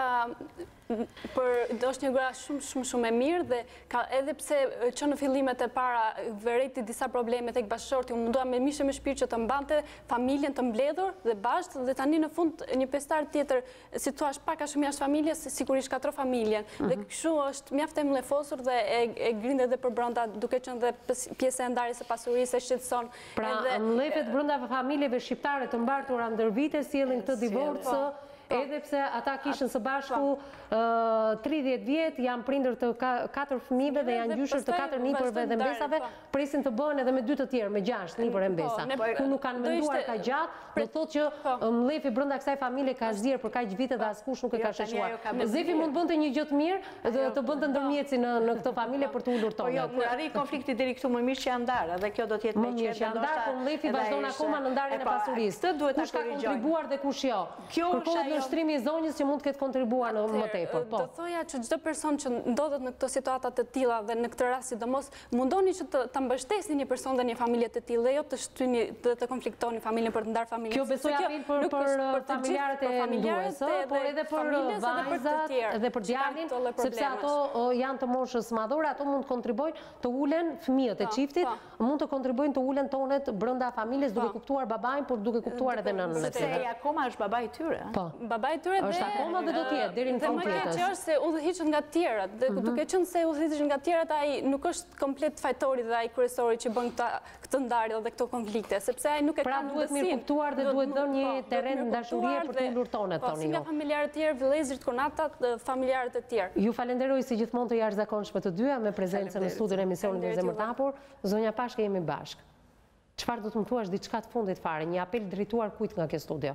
Speaker 5: për do është një gra shumë shumë shumë e mirë dhe ka edhe pse që në fillimet e para vëreti disa probleme tek bashkëshorti, u mundua me mishë me shpirt që të mbante familjen të mbledhur dhe bashkë dhe tani në fund një pestar tjetër, si thua, pak a shumë jashtë familjes, sigurisht katro familjen. Dhe kështu është mjaft e mllefosur dhe e grinde edhe për brenda, duke qenë dhe pjesë e ndarjes së pasurisë e shqetëson.
Speaker 1: Pra mllefet brenda familjeve shqiptare të mbartura ndër vite sjellin këtë divorc. Edhe pse ata kishin së bashku tridhjetë vjet, janë prindër të katër fëmijëve dhe janë gjyshër të katër nipërve dhe mbesave, presin të bëhen edhe me dy të tjerë, me gjashtë nipër e mbesa. Ku nuk kanë menduar ka gjatë, do thotë që mlefi brenda kësaj familje ka zgjer për kaq vite dhe askush nuk e ka sheshuar. Zefi mund bënte një gjë të mirë dhe të bënte ndërmjetësi në në këtë familje për të ulur tonë.
Speaker 3: Po jo, kur arri konflikti deri këtu më mirë që janë ndarë, dhe kjo do të jetë më
Speaker 1: mirë që janë ndarë, por mlefi vazhdon akoma në ndarjen e pasurisë. Kush ka kontribuar dhe kush jo? Kërkohet nështrimi i zonjës që mund të ketë kontribuar në më tepër.
Speaker 5: Do thoja që çdo person që ndodhet në këto situata të tilla dhe në këtë rast sidomos mundoni që të ta mbështesni një person dhe një familje të tillë dhe jo të shtyni dhe të konfliktoni familjen për të ndarë familjen.
Speaker 1: Kjo besoj apel për për familjarët e nduesë, por edhe për vajzat edhe për djalin, sepse ato janë të moshës madhore, ato mund të kontribuojnë të ulen fëmijët e çiftit, mund të kontribuojnë të ulen tonet brenda familjes duke kuptuar babain, por duke kuptuar edhe nënën e tyre.
Speaker 3: Sepse ai akoma është babai i tyre.
Speaker 1: Po.
Speaker 5: babaj tyre dhe...
Speaker 1: është akoma dhe do t'jetë, deri në fund
Speaker 5: jetës. Dhe më keq është se udhëhiqet nga tjerat. Duke qenë se udhëhiqet nga tjerat, ai nuk është komplet fajtori dhe ai kryesori që bën këtë ndarje dhe këto konflikte, sepse ai nuk e ka
Speaker 1: mundësinë. Pra duhet mirë kuptuar dhe duhet dhënë një terren dashurie për të ulur tonet,
Speaker 5: thoni ju. Po, si nga familjarët e tjerë, vëllezërit, konatat, familjarët e tjerë.
Speaker 1: Ju falenderoj si gjithmonë të jashtëzakonshme të dyja me prezencën në studion e emisionit në Zemër të Hapur. Zonja Pashke, jemi bashkë. Çfarë do të më thuash diçka të fundit fare, një apel drejtuar kujt nga kjo studio?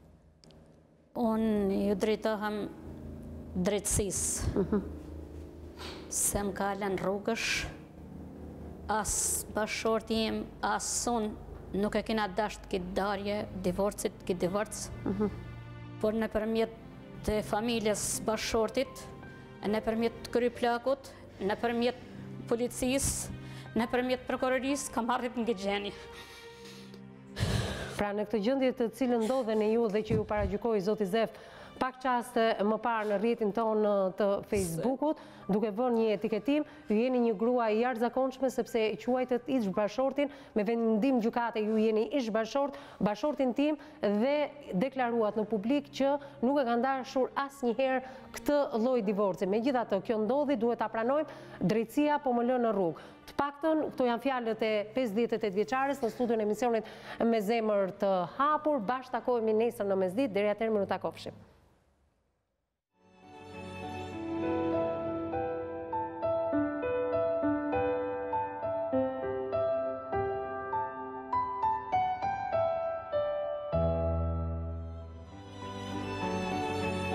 Speaker 4: Unë ju drejtohem drejtësisë. Se më kalen rrugësh, as bashorti im, as unë nuk e kena dasht këtë darje, divorcit, këtë divorc, por në përmjet të familjes bashortit, në përmjet kryplakut, në përmjet policisë, në përmjet prokurorisë, kam arrit në këtë gjeni.
Speaker 1: Pra në këtë gjendje të cilën ndodhen e ju dhe që ju paragjykoi zoti Zef pak qaste më parë në rrjetin tonë të Facebookut, duke vënë një etiketim, ju jeni një grua i jashtëzakonshme sepse quajtet ish bashortin, me vendim gjykate ju jeni ish bashort, bashortin tim dhe deklaruat në publik që nuk e kanë dashur asnjëherë këtë lloj divorci. Megjithatë, kjo ndodhi, duhet ta pranojmë, drejtësia po më lë në rrugë. Të paktën, këto janë fjalët e pesëdhjetë e tetë vjeçares në studion e emisionit Me Zemër të Hapur. Bashkë takohemi nesër në mesditë, deri atëherë më takofshim.